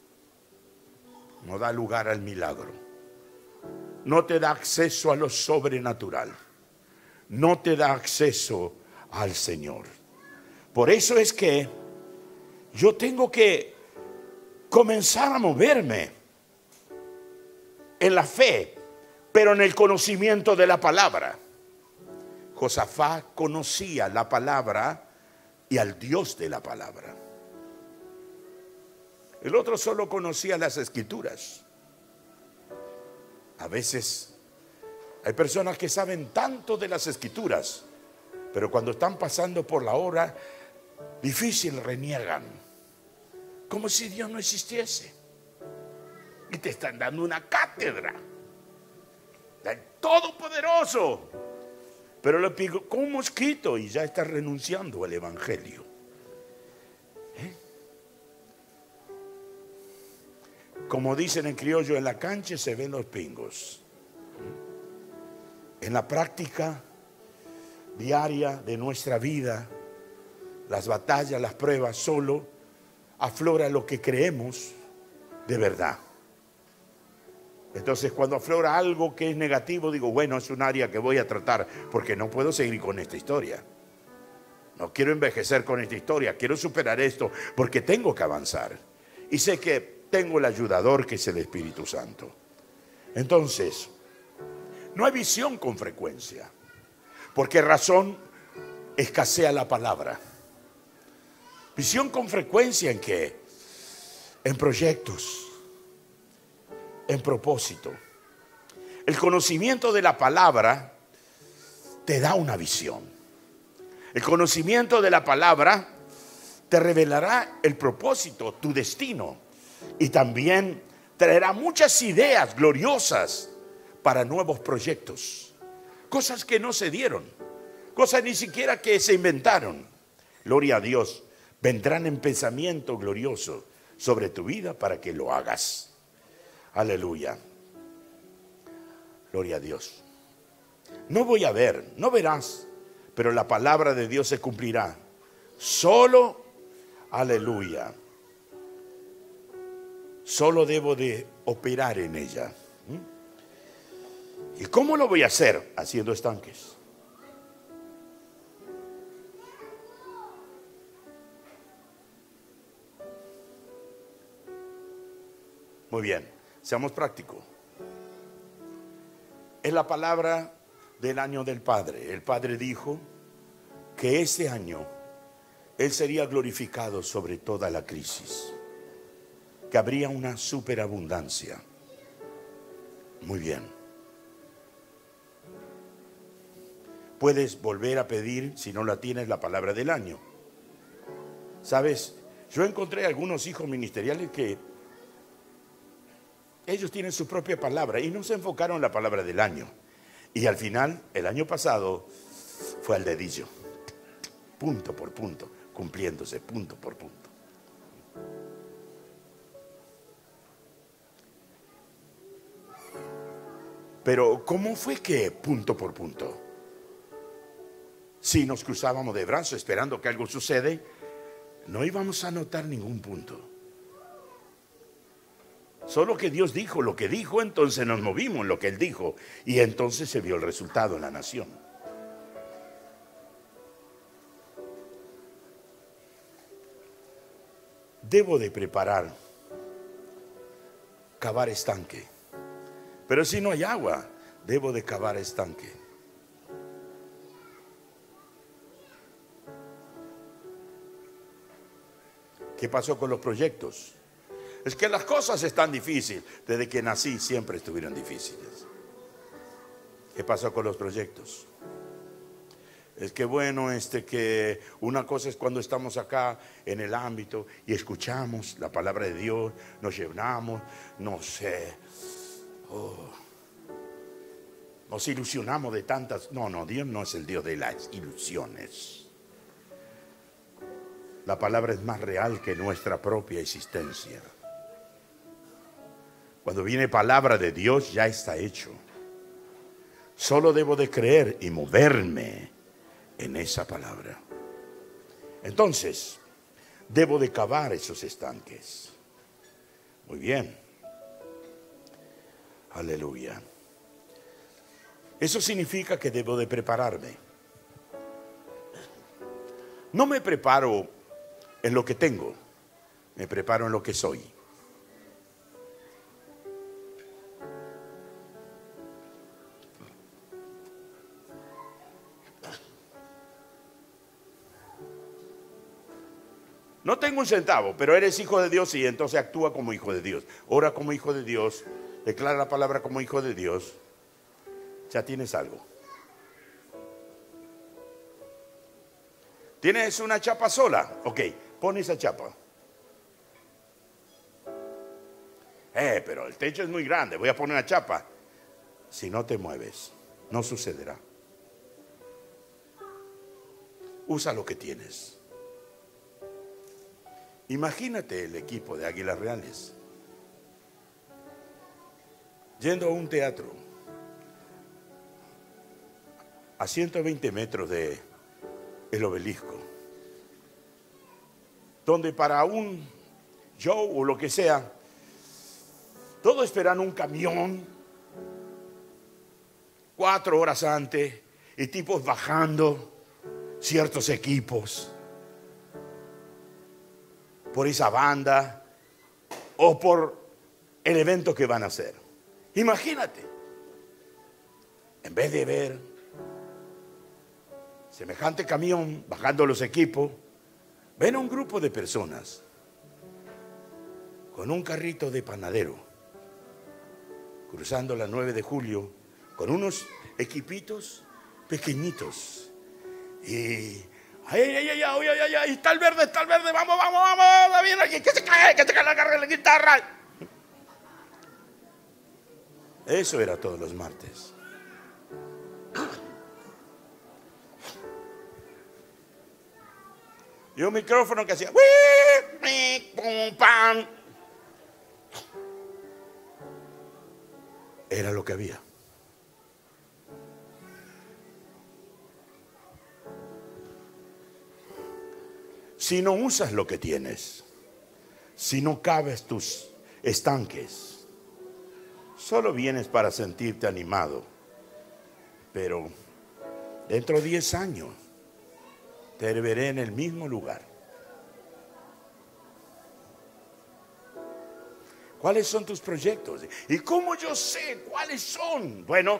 no da lugar al milagro. No te da acceso a lo sobrenatural. No te da acceso al Señor. Por eso es que yo tengo que comenzar a moverme en la fe, pero en el conocimiento de la palabra. Josafat conocía la palabra y al Dios de la palabra. El otro solo conocía las escrituras. A veces hay personas que saben tanto de las escrituras, pero cuando están pasando por la hora difícil reniegan, como si Dios no existiese. Y te están dando una cátedra del Todopoderoso, pero le picó con un mosquito y ya está renunciando al evangelio. ¿Eh? Como dicen en criollo, en la cancha se ven los pingos. En la práctica diaria de nuestra vida, las batallas, las pruebas, solo aflora lo que creemos de verdad. Entonces, cuando aflora algo que es negativo, digo, bueno, es un área que voy a tratar, porque no puedo seguir con esta historia. No quiero envejecer con esta historia, quiero superar esto, porque tengo que avanzar. Y sé que tengo el ayudador, que es el Espíritu Santo. Entonces, no hay visión con frecuencia, porque razón escasea la palabra. Visión con frecuencia ¿en qué? En proyectos, en propósito. El conocimiento de la palabra te da una visión. El conocimiento de la palabra te revelará el propósito, tu destino, y también traerá muchas ideas gloriosas para nuevos proyectos, cosas que no se dieron, cosas ni siquiera que se inventaron. Gloria a Dios, vendrán en pensamiento glorioso sobre tu vida para que lo hagas. Aleluya. Gloria a Dios. No voy a ver, no verás, pero la palabra de Dios se cumplirá. Solo, aleluya, solo debo de operar en ella. ¿Y cómo lo voy a hacer? Haciendo estanques. Muy bien, seamos prácticos. Es la palabra del año del Padre. El Padre dijo que ese año Él sería glorificado sobre toda la crisis, que habría una superabundancia. Muy bien. Puedes volver a pedir, si no la tienes, la palabra del año. ¿Sabes? Yo encontré algunos hijos ministeriales que ellos tienen su propia palabra y no se enfocaron en la palabra del año. Y al final, el año pasado, fue al dedillo, punto por punto, cumpliéndose punto por punto. Pero ¿cómo fue que punto por punto? Si nos cruzábamos de brazos esperando que algo sucede, no íbamos a notar ningún punto. Solo que Dios dijo lo que dijo, entonces nos movimos en lo que Él dijo y entonces se vio el resultado en la nación. Debo de preparar, cavar estanque. Pero si no hay agua, debo de cavar estanque. ¿Qué pasó con los proyectos? Es que las cosas están difíciles. Desde que nací siempre estuvieron difíciles. ¿Qué pasó con los proyectos? Es que bueno, este que una cosa es cuando estamos acá en el ámbito y escuchamos la palabra de Dios, nos llenamos, no sé, oh, nos ilusionamos de tantas. No, no, Dios no es el Dios de las ilusiones. La palabra es más real que nuestra propia existencia. Cuando viene palabra de Dios, ya está hecho. Solo debo de creer y moverme en esa palabra. Entonces, debo de cavar esos estanques. Muy bien. Aleluya. Eso significa que debo de prepararme. No me preparo en lo que tengo, me preparo en lo que soy. No tengo un centavo, pero eres hijo de Dios y entonces actúa como hijo de Dios. Ora como hijo de Dios, declara la palabra como hijo de Dios. Ya tienes algo. ¿Tienes una chapa sola? Ok, pon esa chapa. Eh, pero el techo es muy grande, voy a poner una chapa. Si no te mueves, no sucederá. Usa lo que tienes. Imagínate el equipo de Águilas Reales yendo a un teatro a ciento veinte metros de el obelisco, donde para un show o lo que sea, todos esperan un camión cuatro horas antes y tipos bajando ciertos equipos por esa banda o por el evento que van a hacer. Imagínate, en vez de ver semejante camión bajando los equipos, ven a un grupo de personas con un carrito de panadero cruzando la nueve de julio con unos equipitos pequeñitos y ay, ay, ay, ay, ay, ay, ay, está el verde, está el verde, vamos, vamos, vamos, David, aquí, que se cae, que se cae la carga de la guitarra. Eso era todos los martes. Y un micrófono que hacía pum, pam. Era lo que había. Si no usas lo que tienes, si no cabes tus estanques, solo vienes para sentirte animado. Pero dentro de diez años te veré en el mismo lugar. ¿Cuáles son tus proyectos? ¿Y cómo yo sé cuáles son? Bueno,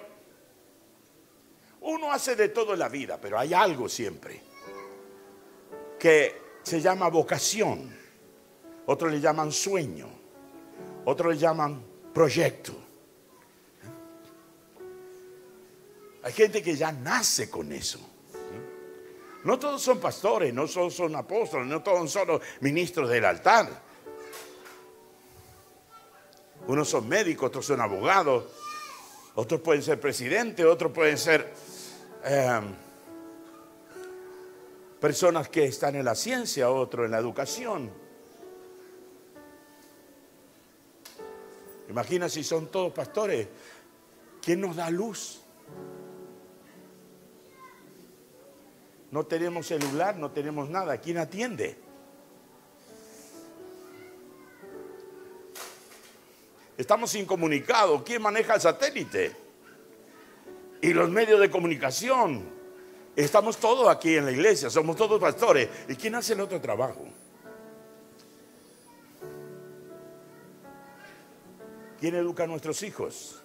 uno hace de todo en la vida, pero hay algo siempre que se llama vocación. Otros le llaman sueño. Otros le llaman proyecto. Hay gente que ya nace con eso. No todos son pastores, no todos son apóstoles, no todos son los ministros del altar. Unos son médicos, otros son abogados, otros pueden ser presidentes, otros pueden ser eh, personas que están en la ciencia, otros en la educación. Imagina si son todos pastores. ¿Quién nos da luz? No tenemos celular, no tenemos nada. ¿Quién atiende? Estamos incomunicados. ¿Quién maneja el satélite? Y los medios de comunicación. Estamos todos aquí en la iglesia, somos todos pastores. ¿Y quién hace el otro trabajo? ¿Quién educa a nuestros hijos?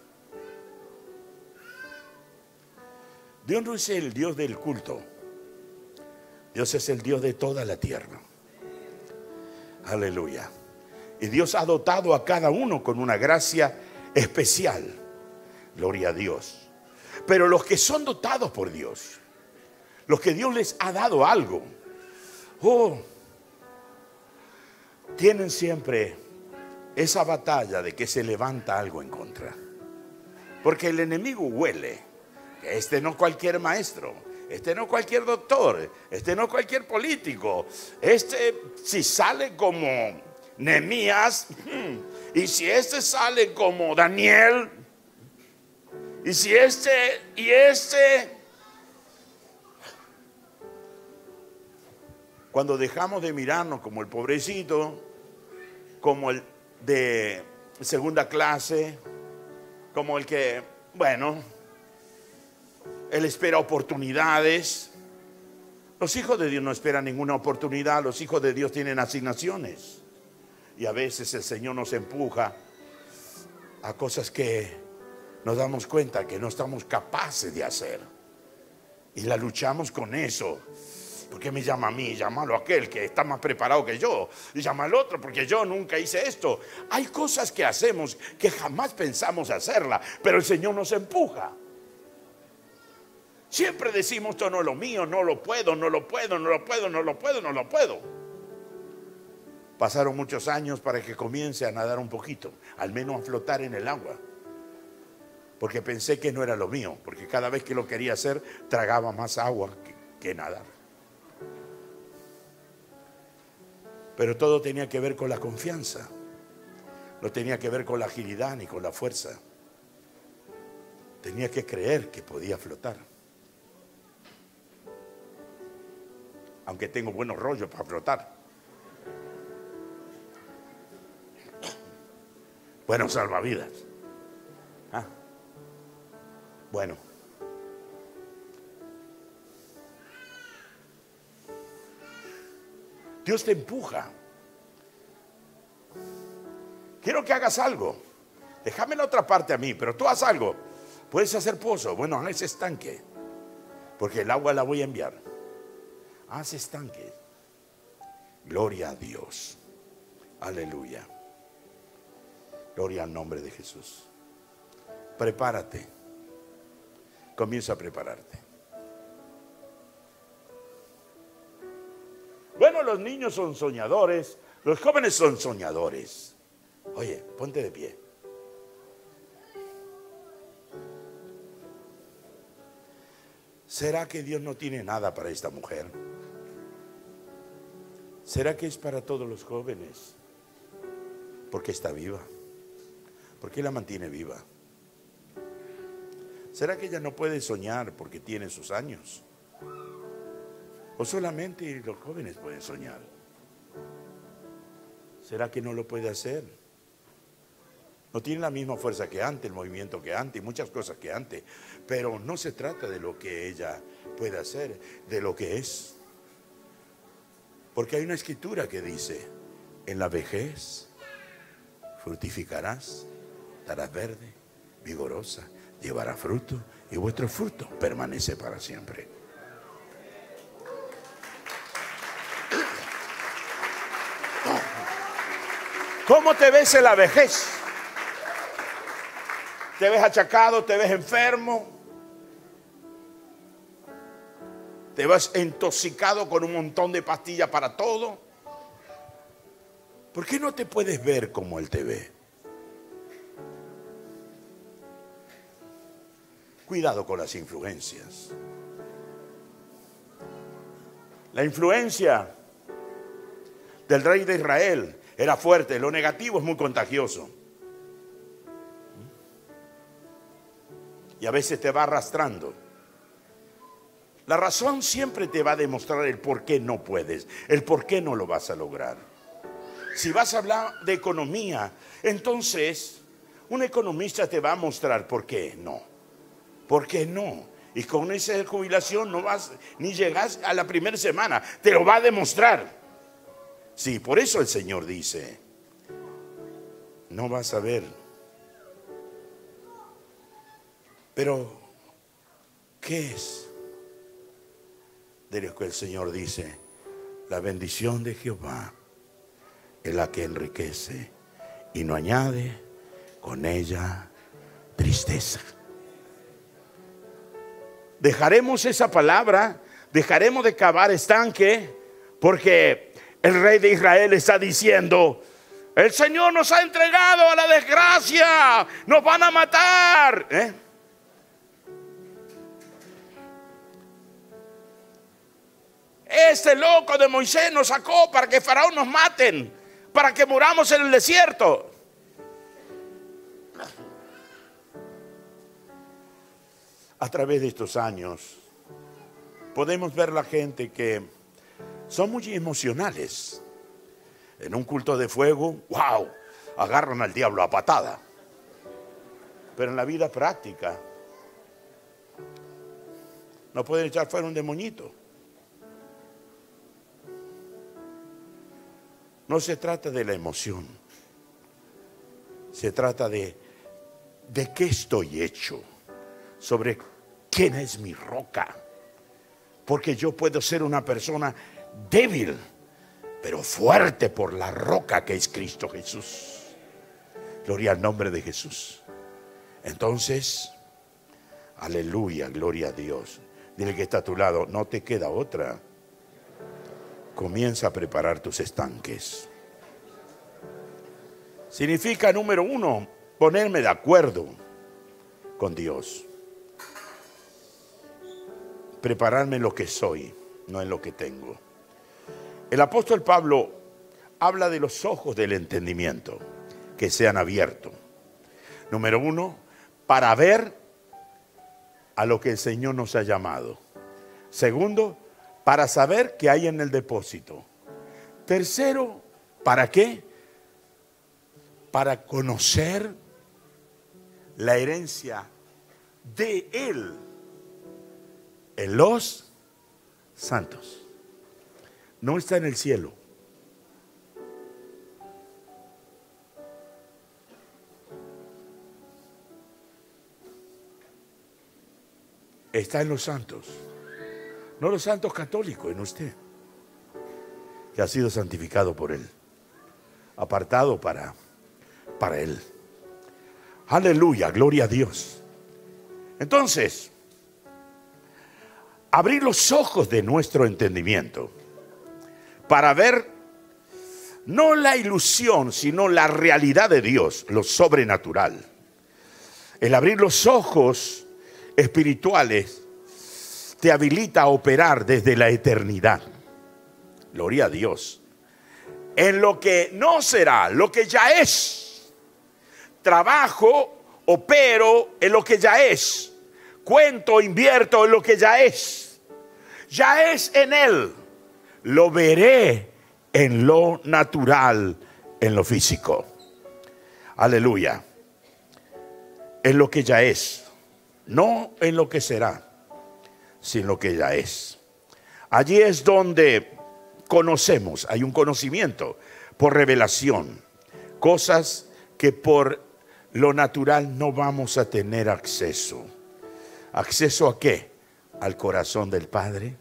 Dios no es el Dios del culto. Dios es el Dios de toda la tierra. Aleluya. Y Dios ha dotado a cada uno con una gracia especial. Gloria a Dios. Pero los que son dotados por Dios, los que Dios les ha dado algo, oh, tienen siempre esa batalla de que se levanta algo en contra. Porque el enemigo huele que este no cualquier maestro, este no cualquier doctor, este no cualquier político, este si sale como Nehemías, y si este sale como Daniel, y si este y este, cuando dejamos de mirarnos como el pobrecito, como el de segunda clase, como el que, bueno, él espera oportunidades. Los hijos de Dios no esperan ninguna oportunidad. Los hijos de Dios tienen asignaciones. Y a veces el Señor nos empuja a cosas que nos damos cuenta que no estamos capaces de hacer. Y la luchamos con eso. ¿Por qué me llama a mí? Llámalo a aquel que está más preparado que yo. Y llama al otro porque yo nunca hice esto. Hay cosas que hacemos que jamás pensamos hacerla, pero el Señor nos empuja. Siempre decimos, esto no es lo mío, no lo puedo, no lo puedo, no lo puedo, no lo puedo, no lo puedo. Pasaron muchos años para que comience a nadar un poquito, al menos a flotar en el agua. Porque pensé que no era lo mío, porque cada vez que lo quería hacer, tragaba más agua que, que nadar. Pero todo tenía que ver con la confianza. No tenía que ver con la agilidad ni con la fuerza. Tenía que creer que podía flotar. Aunque tengo buenos rollos para flotar. Buenos salvavidas. ¿Ah? Bueno. Dios te empuja. Quiero que hagas algo. Déjame la otra parte a mí, pero tú haz algo. Puedes hacer pozo. Bueno, haz ese estanque. Porque el agua la voy a enviar. Haz estanque. Gloria a Dios. Aleluya. Gloria al nombre de Jesús. Prepárate. Comienza a prepararte. Bueno, los niños son soñadores. Los jóvenes son soñadores. Oye, ponte de pie. ¿Será que Dios no tiene nada para esta mujer? ¿Será que es para todos los jóvenes? Porque está viva. ¿Por qué la mantiene viva? ¿Será que ella no puede soñar porque tiene sus años? ¿O solamente los jóvenes pueden soñar? ¿Será que no lo puede hacer? No tiene la misma fuerza que antes, el movimiento que antes, muchas cosas que antes. Pero no se trata de lo que ella puede hacer, de lo que es. Porque hay una escritura que dice, en la vejez Fructificarás, estarás verde, vigorosa, llevará fruto y vuestro fruto permanece para siempre. ¿Cómo te ves en la vejez? ¿Te ves achacado? ¿Te ves enfermo? ¿Te ves intoxicado con un montón de pastillas para todo? ¿Por qué no te puedes ver como Él te ve? Cuidado con las influencias. La influencia del rey de Israel era fuerte. Lo negativo es muy contagioso. Y a veces te va arrastrando. La razón siempre te va a demostrar el por qué no puedes, el por qué no lo vas a lograr. Si vas a hablar de economía, entonces un economista te va a mostrar por qué no. ¿Por qué no? Y con esa jubilación no vas ni llegas a la primera semana. Te lo va a demostrar. Sí, por eso el Señor dice, no vas a ver. Pero, ¿qué es de lo que el Señor dice? La bendición de Jehová es la que enriquece y no añade con ella tristeza. Dejaremos esa palabra, dejaremos de cavar estanque, porque el rey de Israel está diciendo, el Señor nos ha entregado a la desgracia, nos van a matar. ¿Eh? Este loco de Moisés nos sacó para que Faraón nos maten, para que muramos en el desierto. A través de estos años podemos ver la gente que son muy emocionales. En un culto de fuego, wow, agarran al diablo a patada. Pero en la vida práctica no pueden echar fuera un demonito. No se trata de la emoción, se trata de de qué estoy hecho, sobre quién es mi roca. Porque yo puedo ser una persona débil, pero fuerte por la roca que es Cristo Jesús. Gloria al nombre de Jesús. Entonces, aleluya, gloria a Dios. Dile que está a tu lado, no te queda otra. Comienza a preparar tus estanques. Significa, número uno, ponerme de acuerdo con Dios. Prepararme en lo que soy, no en lo que tengo. El apóstol Pablo habla de los ojos del entendimiento que sean abiertos. Número uno, para ver a lo que el Señor nos ha llamado. Segundo, para saber qué hay en el depósito. Tercero, ¿para qué? Para conocer la herencia de Él en los santos. No está en el cielo. Está en los santos. No los santos católicos, en usted, que ha sido santificado por Él, apartado para, para Él. Aleluya, gloria a Dios. Entonces, abrir los ojos de nuestro entendimiento para ver no la ilusión, sino la realidad de Dios, lo sobrenatural. El abrir los ojos espirituales te habilita a operar desde la eternidad. Gloria a Dios. En lo que no será, lo que ya es. Trabajo, opero en lo que ya es. Cuento, invierto en lo que ya es. Ya es en Él. Lo veré en lo natural, en lo físico. Aleluya. En lo que ya es. No en lo que será, sino lo que ya es. Allí es donde conocemos, hay un conocimiento por revelación, cosas que por lo natural no vamos a tener acceso. ¿Acceso a qué? Al corazón del Padre.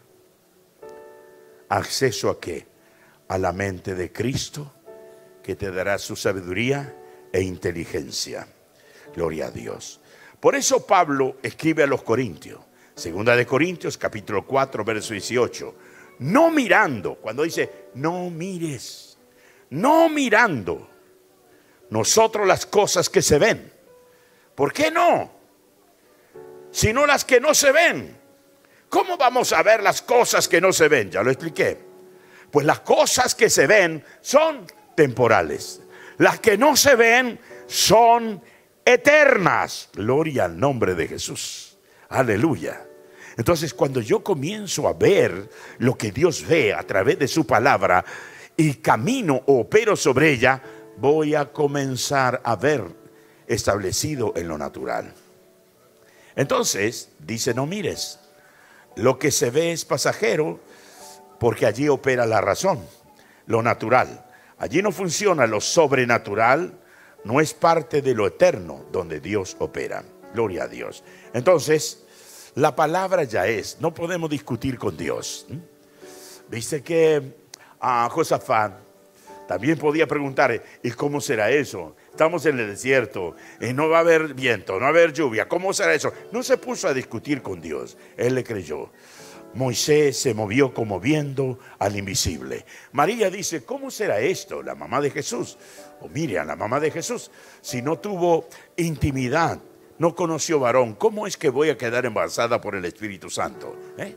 ¿Acceso a qué? A la mente de Cristo, que te dará su sabiduría e inteligencia. Gloria a Dios. Por eso Pablo escribe a los Corintios, segunda de Corintios capítulo cuatro verso dieciocho, no mirando, cuando dice no mires, no mirando nosotros las cosas que se ven. ¿Por qué no? Sino las que no se ven. ¿Cómo vamos a ver las cosas que no se ven? Ya lo expliqué. Pues las cosas que se ven son temporales. Las que no se ven son eternas. Gloria al nombre de Jesús. Aleluya. Entonces, cuando yo comienzo a ver lo que Dios ve a través de su palabra y camino o opero sobre ella, voy a comenzar a ver establecido en lo natural. Entonces, dice, no mires. Lo que se ve es pasajero, porque allí opera la razón, lo natural. Allí no funciona lo sobrenatural, no es parte de lo eterno donde Dios opera. Gloria a Dios. Entonces, la palabra ya es, no podemos discutir con Dios. Viste que a Josafat también podía preguntar, ¿y cómo será eso? Estamos en el desierto y no va a haber viento, no va a haber lluvia. ¿Cómo será eso? No se puso a discutir con Dios, él le creyó. Moisés se movió como viendo al invisible. María dice, ¿cómo será esto? La mamá de Jesús, o Miriam, la mamá de Jesús, si no tuvo intimidad, no conoció varón, ¿cómo es que voy a quedar embarazada por el Espíritu Santo? ¿Eh?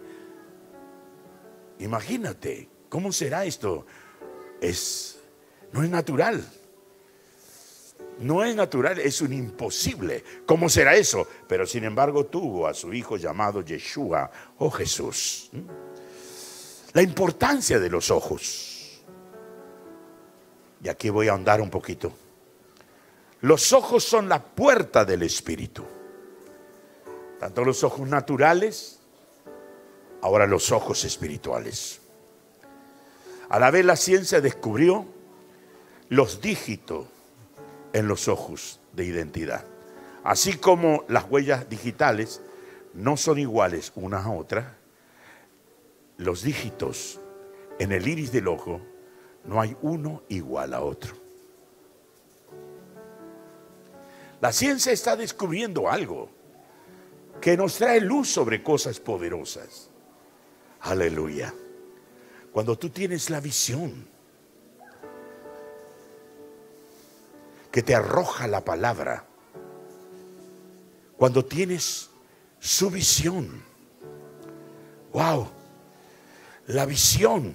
Imagínate, ¿cómo será esto? Es, no es natural. No es natural, es un imposible. ¿Cómo será eso? Pero sin embargo tuvo a su hijo llamado Yeshua, o Jesús. La importancia de los ojos. Y aquí voy a ahondar un poquito. Los ojos son la puerta del espíritu. Tanto los ojos naturales, ahora los ojos espirituales. A la vez la ciencia descubrió los dígitos en los ojos de identidad. Así como las huellas digitales no son iguales unas a otras, los dígitos en el iris del ojo no hay uno igual a otro. La ciencia está descubriendo algo que nos trae luz sobre cosas poderosas. Aleluya. Cuando tú tienes la visión que te arroja la palabra, cuando tienes su visión, wow, la visión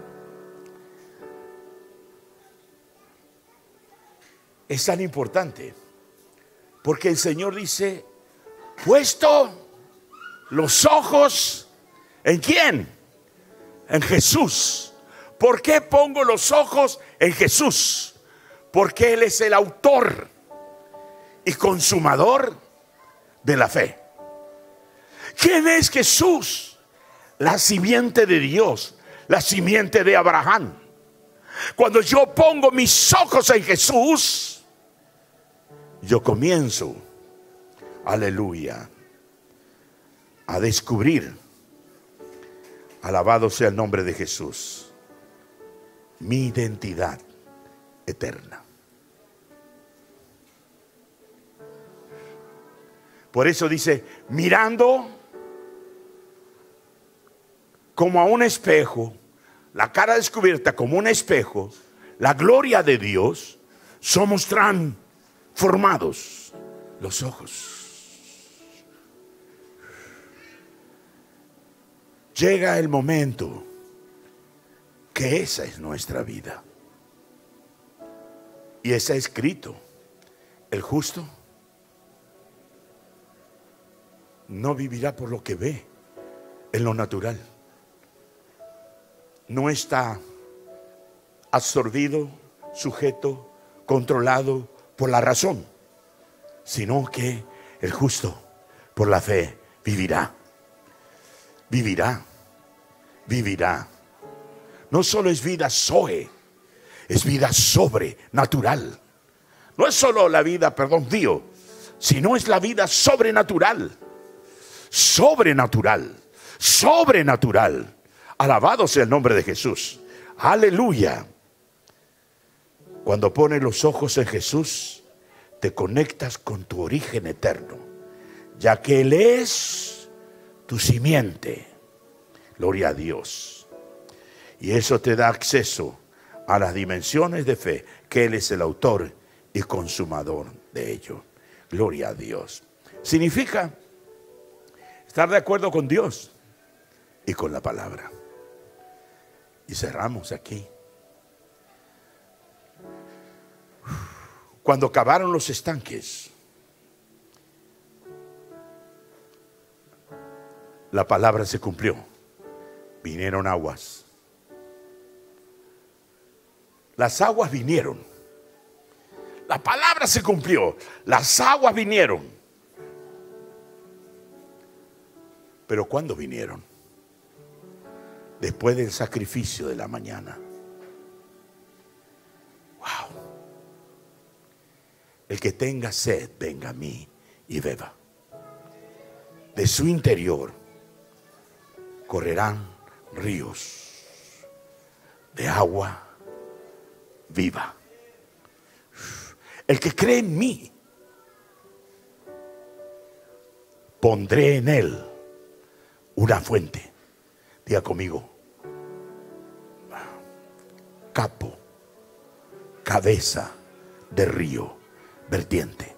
es tan importante, porque el Señor dice, puesto los ojos ¿en quién? En Jesús. ¿Por qué pongo los ojos en Jesús? Porque Él es el autor y consumador de la fe. ¿Quién es Jesús? La simiente de Dios, la simiente de Abraham. Cuando yo pongo mis ojos en Jesús, yo comienzo, aleluya, a descubrir, alabado sea el nombre de Jesús, mi identidad eterna. Por eso dice, mirando como a un espejo, la cara descubierta como un espejo, la gloria de Dios, somos transformados los ojos. Llega el momento que esa es nuestra vida. Y está escrito, el justo no vivirá por lo que ve en lo natural. No está absorbido, sujeto, controlado por la razón, sino que el justo por la fe vivirá. Vivirá, vivirá. No solo es vida zoe, es vida sobrenatural. no es solo la vida, perdón, bio, sino es la vida sobrenatural. Sobrenatural. Sobrenatural. Alabado sea el nombre de Jesús. Aleluya. Cuando pones los ojos en Jesús, te conectas con tu origen eterno, ya que Él es tu simiente. Gloria a Dios. Y eso te da acceso a las dimensiones de fe, que Él es el autor y consumador de ello. Gloria a Dios. Significa estar de acuerdo con Dios y con la palabra. Y cerramos aquí. Cuando cavaron los estanques, la palabra se cumplió. Vinieron aguas. Las aguas vinieron. La palabra se cumplió. Las aguas vinieron. Pero ¿cuándo vinieron? Después del sacrificio de la mañana. Wow. El que tenga sed, venga a mí y beba. De su interior correrán ríos de agua viva. El que cree en mí, pondré en él una fuente. Diga conmigo: capo, cabeza de río vertiente.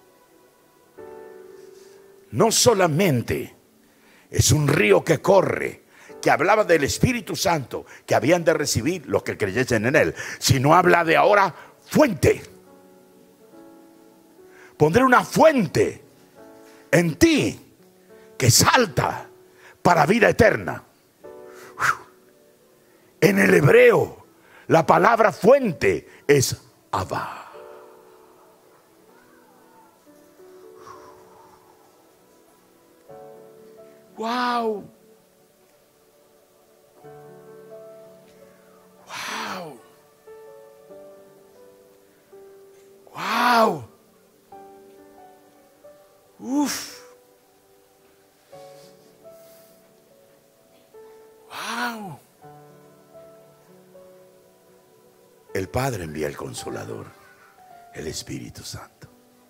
No solamente es un río que corre, que hablaba del Espíritu Santo que habían de recibir los que creyesen en él, sino habla de ahora fuente. Pondré una fuente en ti que salta para vida eterna. En el hebreo, la palabra fuente es Abba. Wow. Wow. Wow. Uf. Wow. El Padre envía el Consolador, el Espíritu Santo.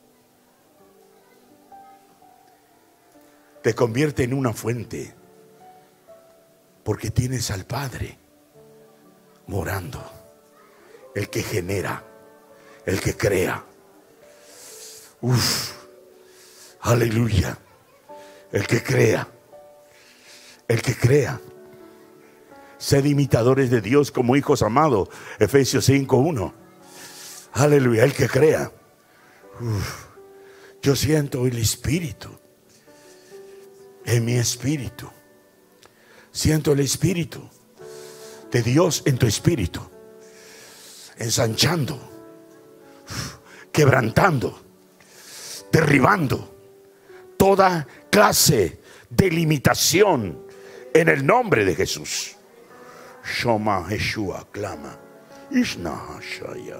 Te convierte en una fuente porque tienes al Padre morando, el que genera, el que crea. Uf, aleluya. El que crea, el que crea. Sed imitadores de Dios como hijos amados, Efesios cinco uno. Aleluya, el que crea. Uf, yo siento el Espíritu en mi espíritu. Siento el Espíritu de Dios en tu espíritu, ensanchando, quebrantando, derribando toda clase de limitación en el nombre de Jesús. Shoma Yeshua clama. Ishna Hashaya.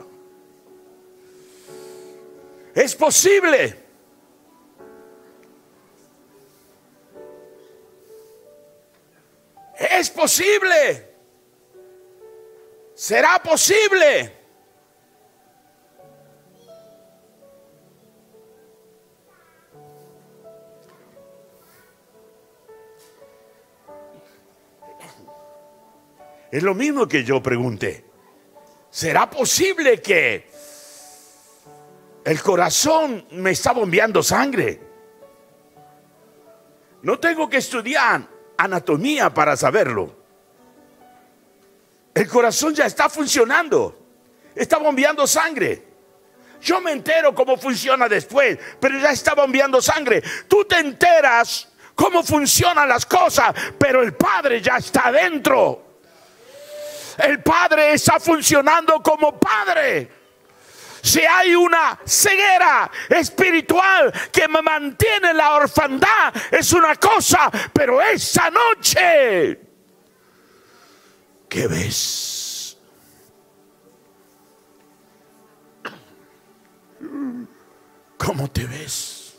Es posible. Es posible. Será posible. Es lo mismo que yo pregunté. ¿Será posible que el corazón me está bombeando sangre? No tengo que estudiar anatomía para saberlo. El corazón ya está funcionando, está bombeando sangre. Yo me entero cómo funciona después, pero ya está bombeando sangre. Tú te enteras cómo funcionan las cosas, pero el Padre ya está adentro. El Padre está funcionando como Padre. Si hay una ceguera espiritual que me mantiene en la orfandad, es una cosa, pero esta noche, ¿qué ves? ¿Cómo te ves?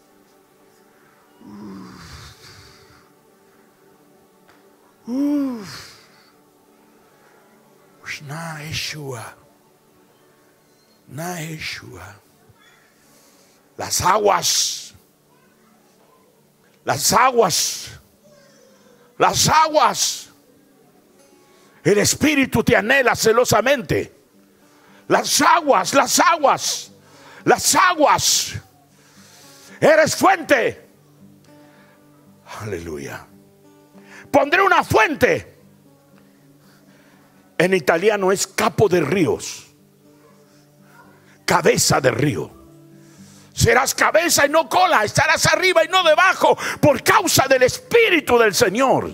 Uf. Na Yeshua. Na Yeshua. Las aguas. Las aguas. Las aguas. El Espíritu te anhela celosamente. Las aguas, las aguas. Las aguas. Eres fuente. Aleluya. Pondré una fuente. En italiano es capo de ríos. Cabeza de río. Serás cabeza y no cola. Estarás arriba y no debajo, por causa del Espíritu del Señor.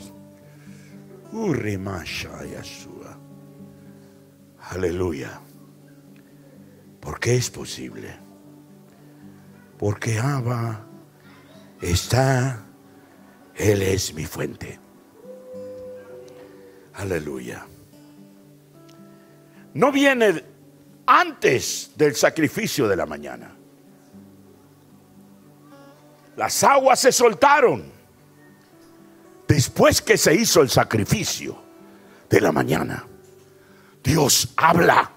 Aleluya. Porque es posible. Porque Abba está. Él es mi fuente. Aleluya. No viene antes del sacrificio de la mañana. Las aguas se soltaron después que se hizo el sacrificio de la mañana. Dios habla.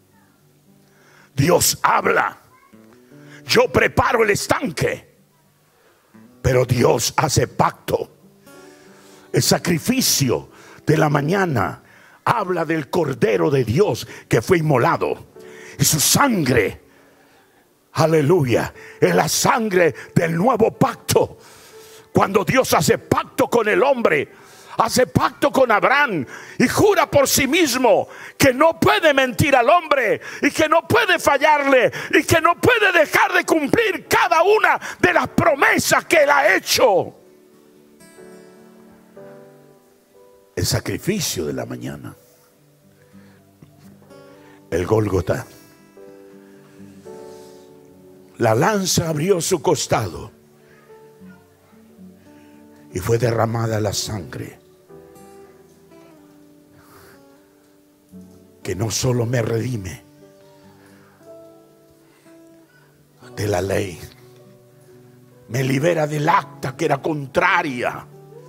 Dios habla. Yo preparo el estanque, pero Dios hace pacto. El sacrificio de la mañana habla del Cordero de Dios que fue inmolado. Y su sangre, aleluya, es la sangre del nuevo pacto. Cuando Dios hace pacto con el hombre, hace pacto con Abraham y jura por sí mismo que no puede mentir al hombre y que no puede fallarle y que no puede dejar de cumplir cada una de las promesas que él ha hecho. El sacrificio de la mañana, el Gólgota. La lanza abrió su costado y fue derramada la sangre, que no solo me redime de la ley, me libera del acta que era contraria,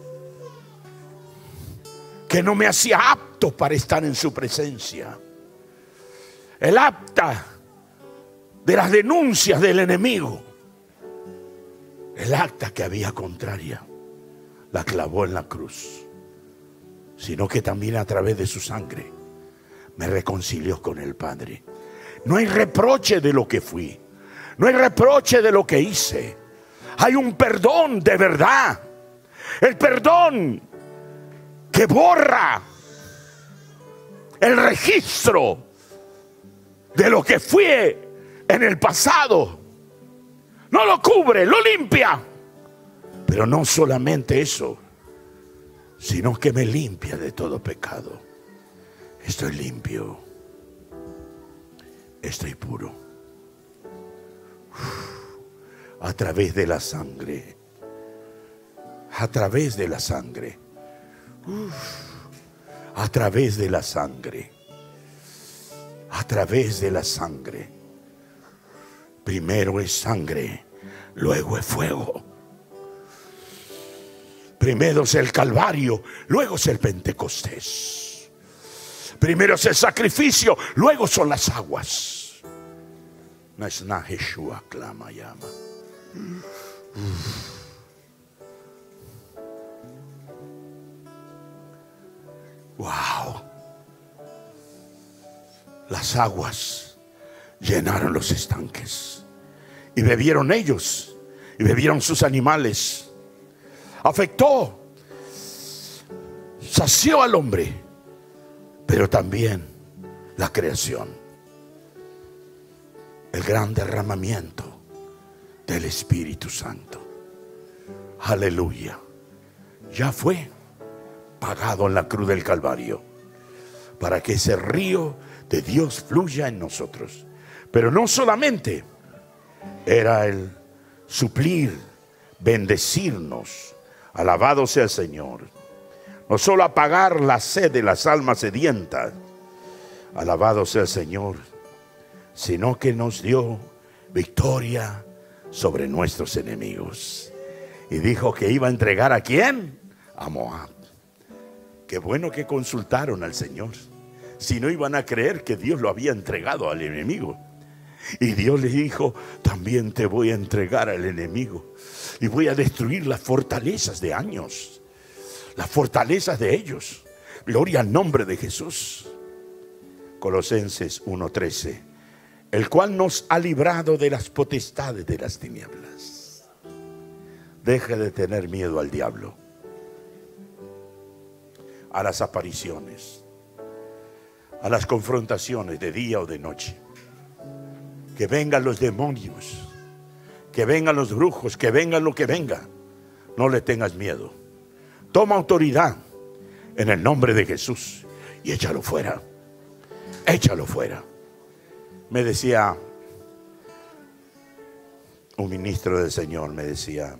que no me hacía apto para estar en su presencia. El acta de las denuncias del enemigo, el acta que había contraria, la clavó en la cruz, sino que también a través de su sangre me reconcilió con el Padre. No hay reproche de lo que fui, no hay reproche de lo que hice. Hay un perdón de verdad, el perdón que borra el registro de lo que fui en el pasado. No lo cubre, lo limpia. Pero no solamente eso, sino que me limpia de todo pecado. Estoy limpio, estoy puro, a través de la sangre, a través de la sangre, a través de la sangre, a través de la sangre. Primero es sangre, luego es fuego. Primero es el Calvario, luego es el Pentecostés. Primero es el sacrificio, luego son las aguas. No es na Yeshua clama llama. Wow. Las aguas llenaron los estanques y bebieron ellos y bebieron sus animales. Afectó, sació al hombre, pero también la creación. El gran derramamiento del Espíritu Santo. Aleluya. Ya fue pagado en la cruz del Calvario para que ese río de Dios fluya en nosotros. Pero no solamente era el suplir, bendecirnos. Alabado sea el Señor. No solo apagar la sed de las almas sedientas, alabado sea el Señor, sino que nos dio victoria sobre nuestros enemigos. Y dijo que iba a entregar ¿a quién? A Moab. Qué bueno que consultaron al Señor. Si no, iban a creer que Dios lo había entregado al enemigo. Y Dios le dijo: también te voy a entregar al enemigo. Y voy a destruir las fortalezas de años, las fortalezas de ellos. Gloria al nombre de Jesús. Colosenses uno trece. El cual nos ha librado de las potestades de las tinieblas. Deje de tener miedo al diablo, a las apariciones, a las confrontaciones de día o de noche. Que vengan los demonios, que vengan los brujos, que vengan lo que venga. No le tengas miedo. Toma autoridad en el nombre de Jesús y échalo fuera. Échalo fuera. Me decía un ministro del Señor, me decía: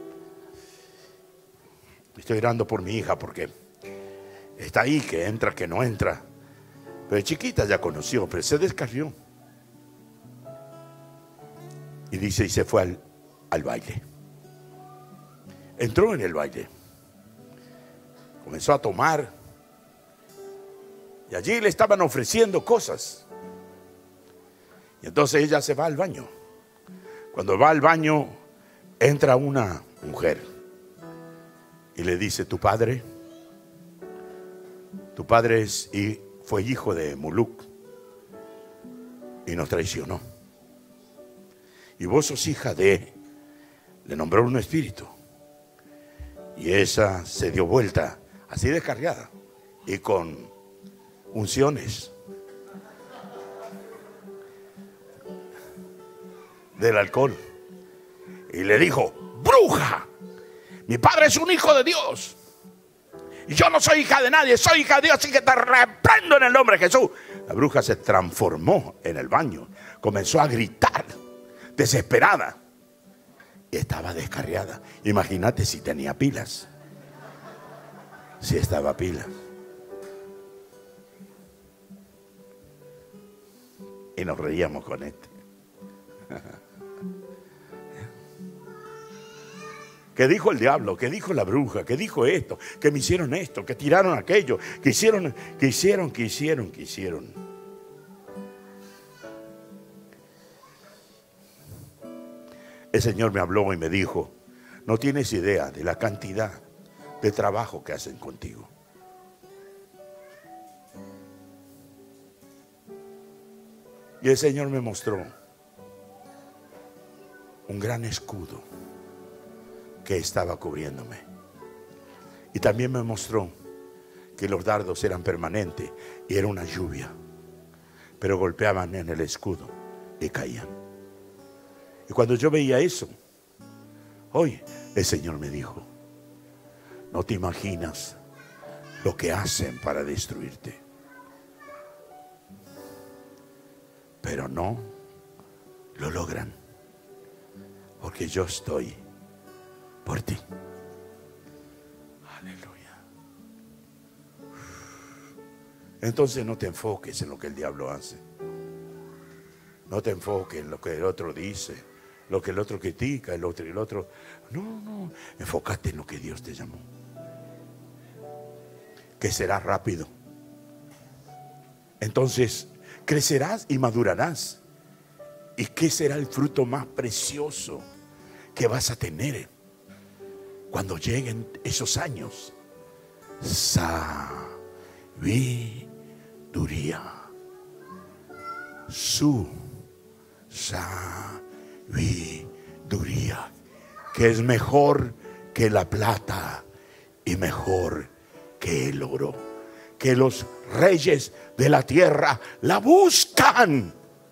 estoy orando por mi hija porque está ahí, que entra, que no entra. Pero chiquita ya conoció, pero se descarrió. Y dice, y se fue al, al baile. Entró en el baile. Comenzó a tomar. Y allí le estaban ofreciendo cosas. Y entonces ella se va al baño. Cuando va al baño, entra una mujer. Y le dice: tu padre, tu padre es, y fue hijo de Muluc. Y nos traicionó. Y vos sos hija de, le nombró un espíritu. Y esa se dio vuelta, así descargada, y con unciones del alcohol. Y le dijo: bruja, mi padre es un hijo de Dios. Y yo no soy hija de nadie, soy hija de Dios, así que te reprendo en el nombre de Jesús. La bruja se transformó en el baño, comenzó a gritar, desesperada, y estaba descarriada. Imagínate si tenía pilas. Si estaba pila. Y nos reíamos con este. ¿Qué dijo el diablo? ¿Qué dijo la bruja? ¿Qué dijo esto? ¿Que me hicieron esto? ¿Que tiraron aquello? ¿Que hicieron? ¿Que hicieron? ¿Que hicieron? ¿Que hicieron? El Señor me habló y me dijo: no tienes idea de la cantidad de trabajo que hacen contigo. Y el Señor me mostró un gran escudo que estaba cubriéndome. Y también me mostró que los dardos eran permanentes y era una lluvia, pero golpeaban en el escudo y caían. Y cuando yo veía eso, hoy el Señor me dijo: no te imaginas lo que hacen para destruirte, pero no lo logran, porque yo estoy por ti. Aleluya. Entonces no te enfoques en lo que el diablo hace. No te enfoques en lo que el otro dice, lo que el otro critica, el otro y el otro. No, no, enfócate en lo que Dios te llamó, que será rápido. Entonces crecerás y madurarás. ¿Y qué será el fruto más precioso que vas a tener cuando lleguen esos años? Sabiduría. Su sabiduría, que es mejor que la plata y mejor que el oro, que los reyes de la tierra la buscan.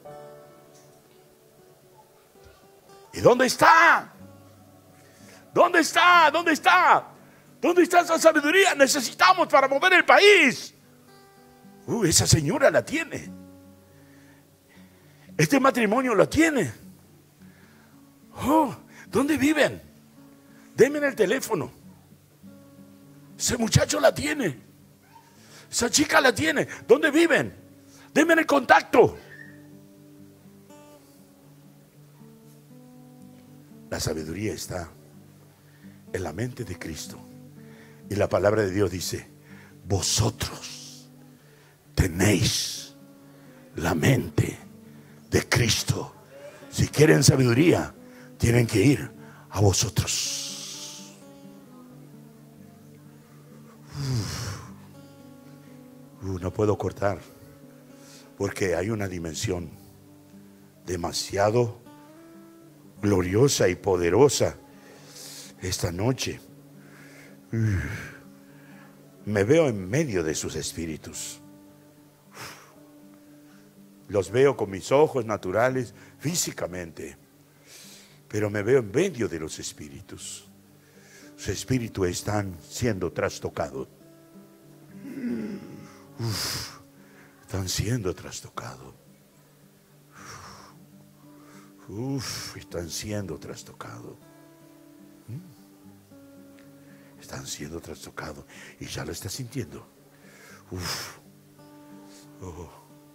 ¿Y dónde está? ¿Dónde está? ¿Dónde está? ¿Dónde está esa sabiduría? Necesitamos para mover el país. Uh, esa señora la tiene. Este matrimonio la tiene. Oh, ¿dónde viven? Denme el teléfono. Ese muchacho la tiene. Esa chica la tiene. ¿Dónde viven? Denme el contacto. La sabiduría está en la mente de Cristo. Y la palabra de Dios dice: vosotros tenéis la mente de Cristo. Si quieren sabiduría, tienen que ir a vosotros. Uh, no puedo cortar, porque hay una dimensión demasiado gloriosa y poderosa esta noche. Uh, me veo en medio de sus espíritus. Los veo con mis ojos naturales, físicamente, pero me veo en medio de los espíritus. Sus espíritus están siendo trastocados. Uf, están siendo trastocados. Uf, están siendo trastocados. Están siendo trastocados. Y ya lo está sintiendo. Uf. Oh.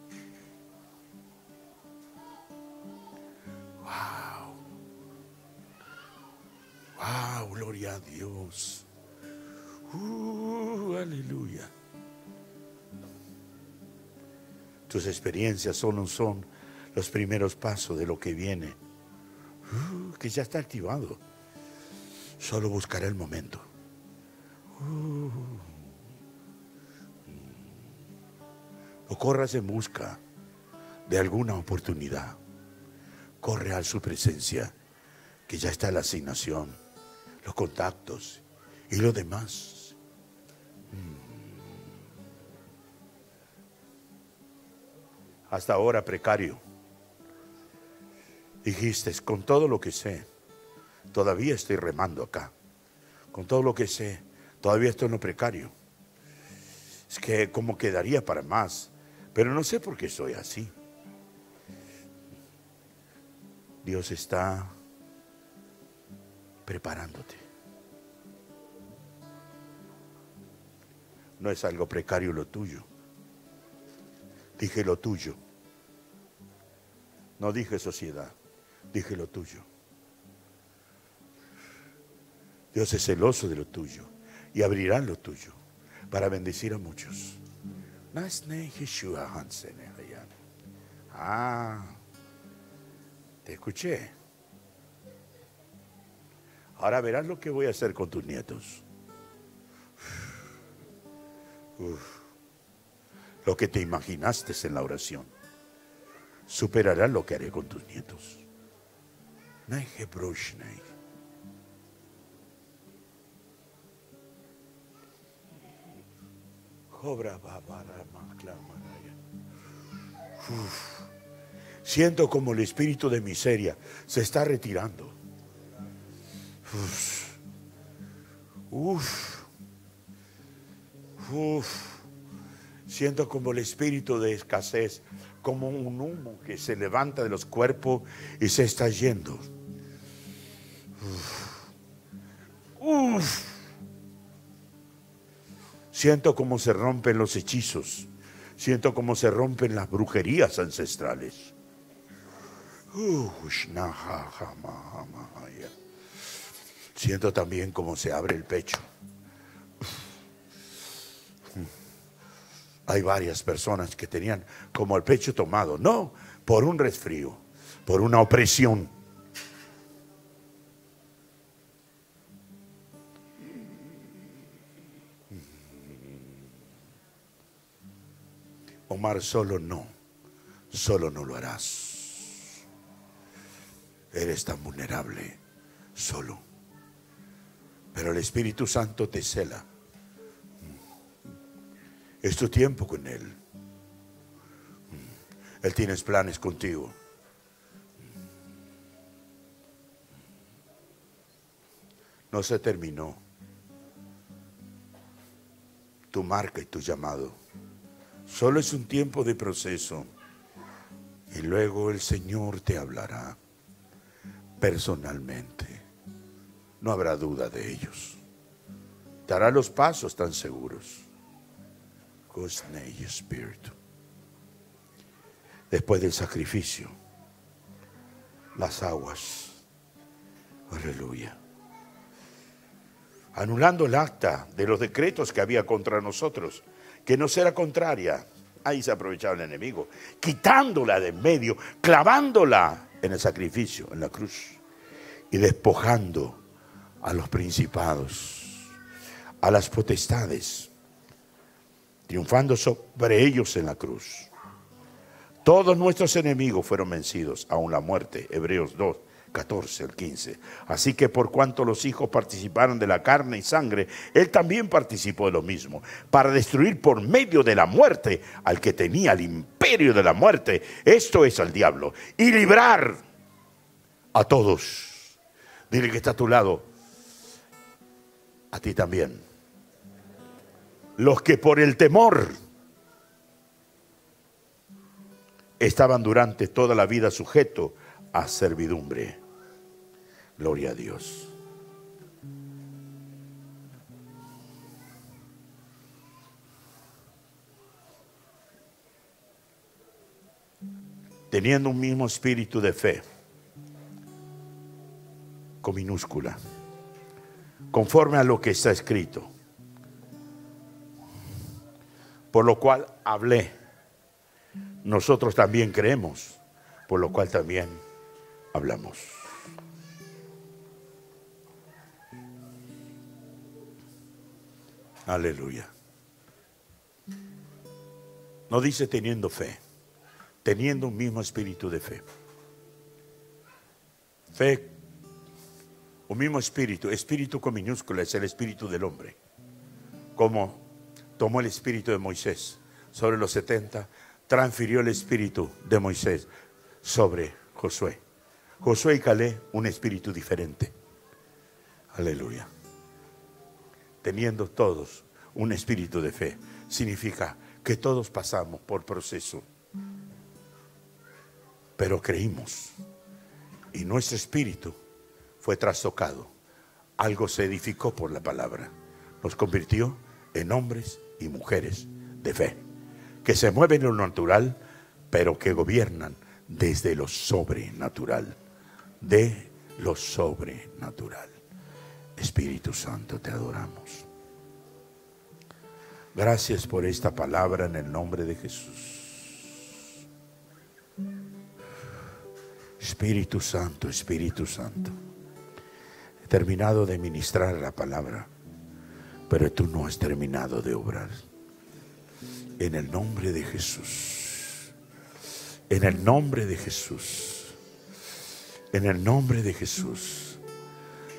Wow. Wow, gloria a Dios. Uh, aleluya. Tus experiencias solo son los primeros pasos de lo que viene, uh, que ya está activado. Solo buscará el momento. Uh, no corras en busca de alguna oportunidad. Corre a su presencia, que ya está la asignación, los contactos y lo demás. Mm. Hasta ahora precario. Dijiste: con todo lo que sé, todavía estoy remando acá. Con todo lo que sé, todavía estoy en lo precario. Es que como quedaría para más, pero no sé por qué soy así. Dios está preparándote. No es algo precario lo tuyo. Dije lo tuyo. No dije sociedad. Dije lo tuyo. Dios es celoso de lo tuyo y abrirá lo tuyo para bendecir a muchos. Ah, te escuché. Ahora verás lo que voy a hacer con tus nietos. Uf. Lo que te imaginaste en la oración superará lo que haré con tus nietos. Uf. Siento como el espíritu de miseria se está retirando. Uf. Uf. Uf. Siento como el espíritu de escasez, como un humo que se levanta de los cuerpos y se está yendo. Uf. Uf. Siento como se rompen los hechizos. Siento como se rompen las brujerías ancestrales. Siento también como se abre el pecho. Hay varias personas que tenían como el pecho tomado, no por un resfrío, por una opresión. Omar, solo no, solo no lo harás. Eres tan vulnerable, solo. Pero el Espíritu Santo te cela. Es tu tiempo con Él. Él tiene planes contigo. No se terminó tu marca y tu llamado. Solo es un tiempo de proceso. Y luego el Señor te hablará personalmente. No habrá duda de ellos. Te hará los pasos tan seguros. Espíritu. Después del sacrificio, las aguas. Aleluya. Anulando el acta de los decretos que había contra nosotros, que nos era contraria. Ahí se aprovechaba el enemigo, quitándola de en medio, clavándola en el sacrificio, en la cruz, y despojando a los principados, a las potestades, triunfando sobre ellos en la cruz. Todos nuestros enemigos fueron vencidos, aun la muerte. Hebreos dos, catorce al quince. Así que por cuanto los hijos participaron de la carne y sangre, él también participó de lo mismo, para destruir por medio de la muerte al que tenía el imperio de la muerte, esto es al diablo, y librar a todos. Dile que está a tu lado, a ti también, los que por el temor estaban durante toda la vida sujetos a servidumbre. Gloria a Dios. Teniendo un mismo espíritu de fe, con minúscula, conforme a lo que está escrito, por lo cual hablé. Nosotros también creemos, por lo cual también hablamos. Aleluya. No dice teniendo fe, teniendo un mismo espíritu de fe. Fe, un mismo espíritu, espíritu con minúscula, es el espíritu del hombre. Como tomó el espíritu de Moisés sobre los setenta, transfirió el espíritu de Moisés sobre Josué. Josué y Caleb, un espíritu diferente. Aleluya. Teniendo todos un espíritu de fe, significa que todos pasamos por proceso, pero creímos y nuestro espíritu fue trastocado. Algo se edificó por la palabra. Nos convirtió en hombres y mujeres de fe, que se mueven en lo natural, pero que gobiernan desde lo sobrenatural. De lo sobrenatural. Espíritu Santo, te adoramos. Gracias por esta palabra en el nombre de Jesús. Espíritu Santo, Espíritu Santo. He terminado de ministrar la palabra, pero tú no has terminado de obrar. En el nombre de Jesús. En el nombre de Jesús. En el nombre de Jesús.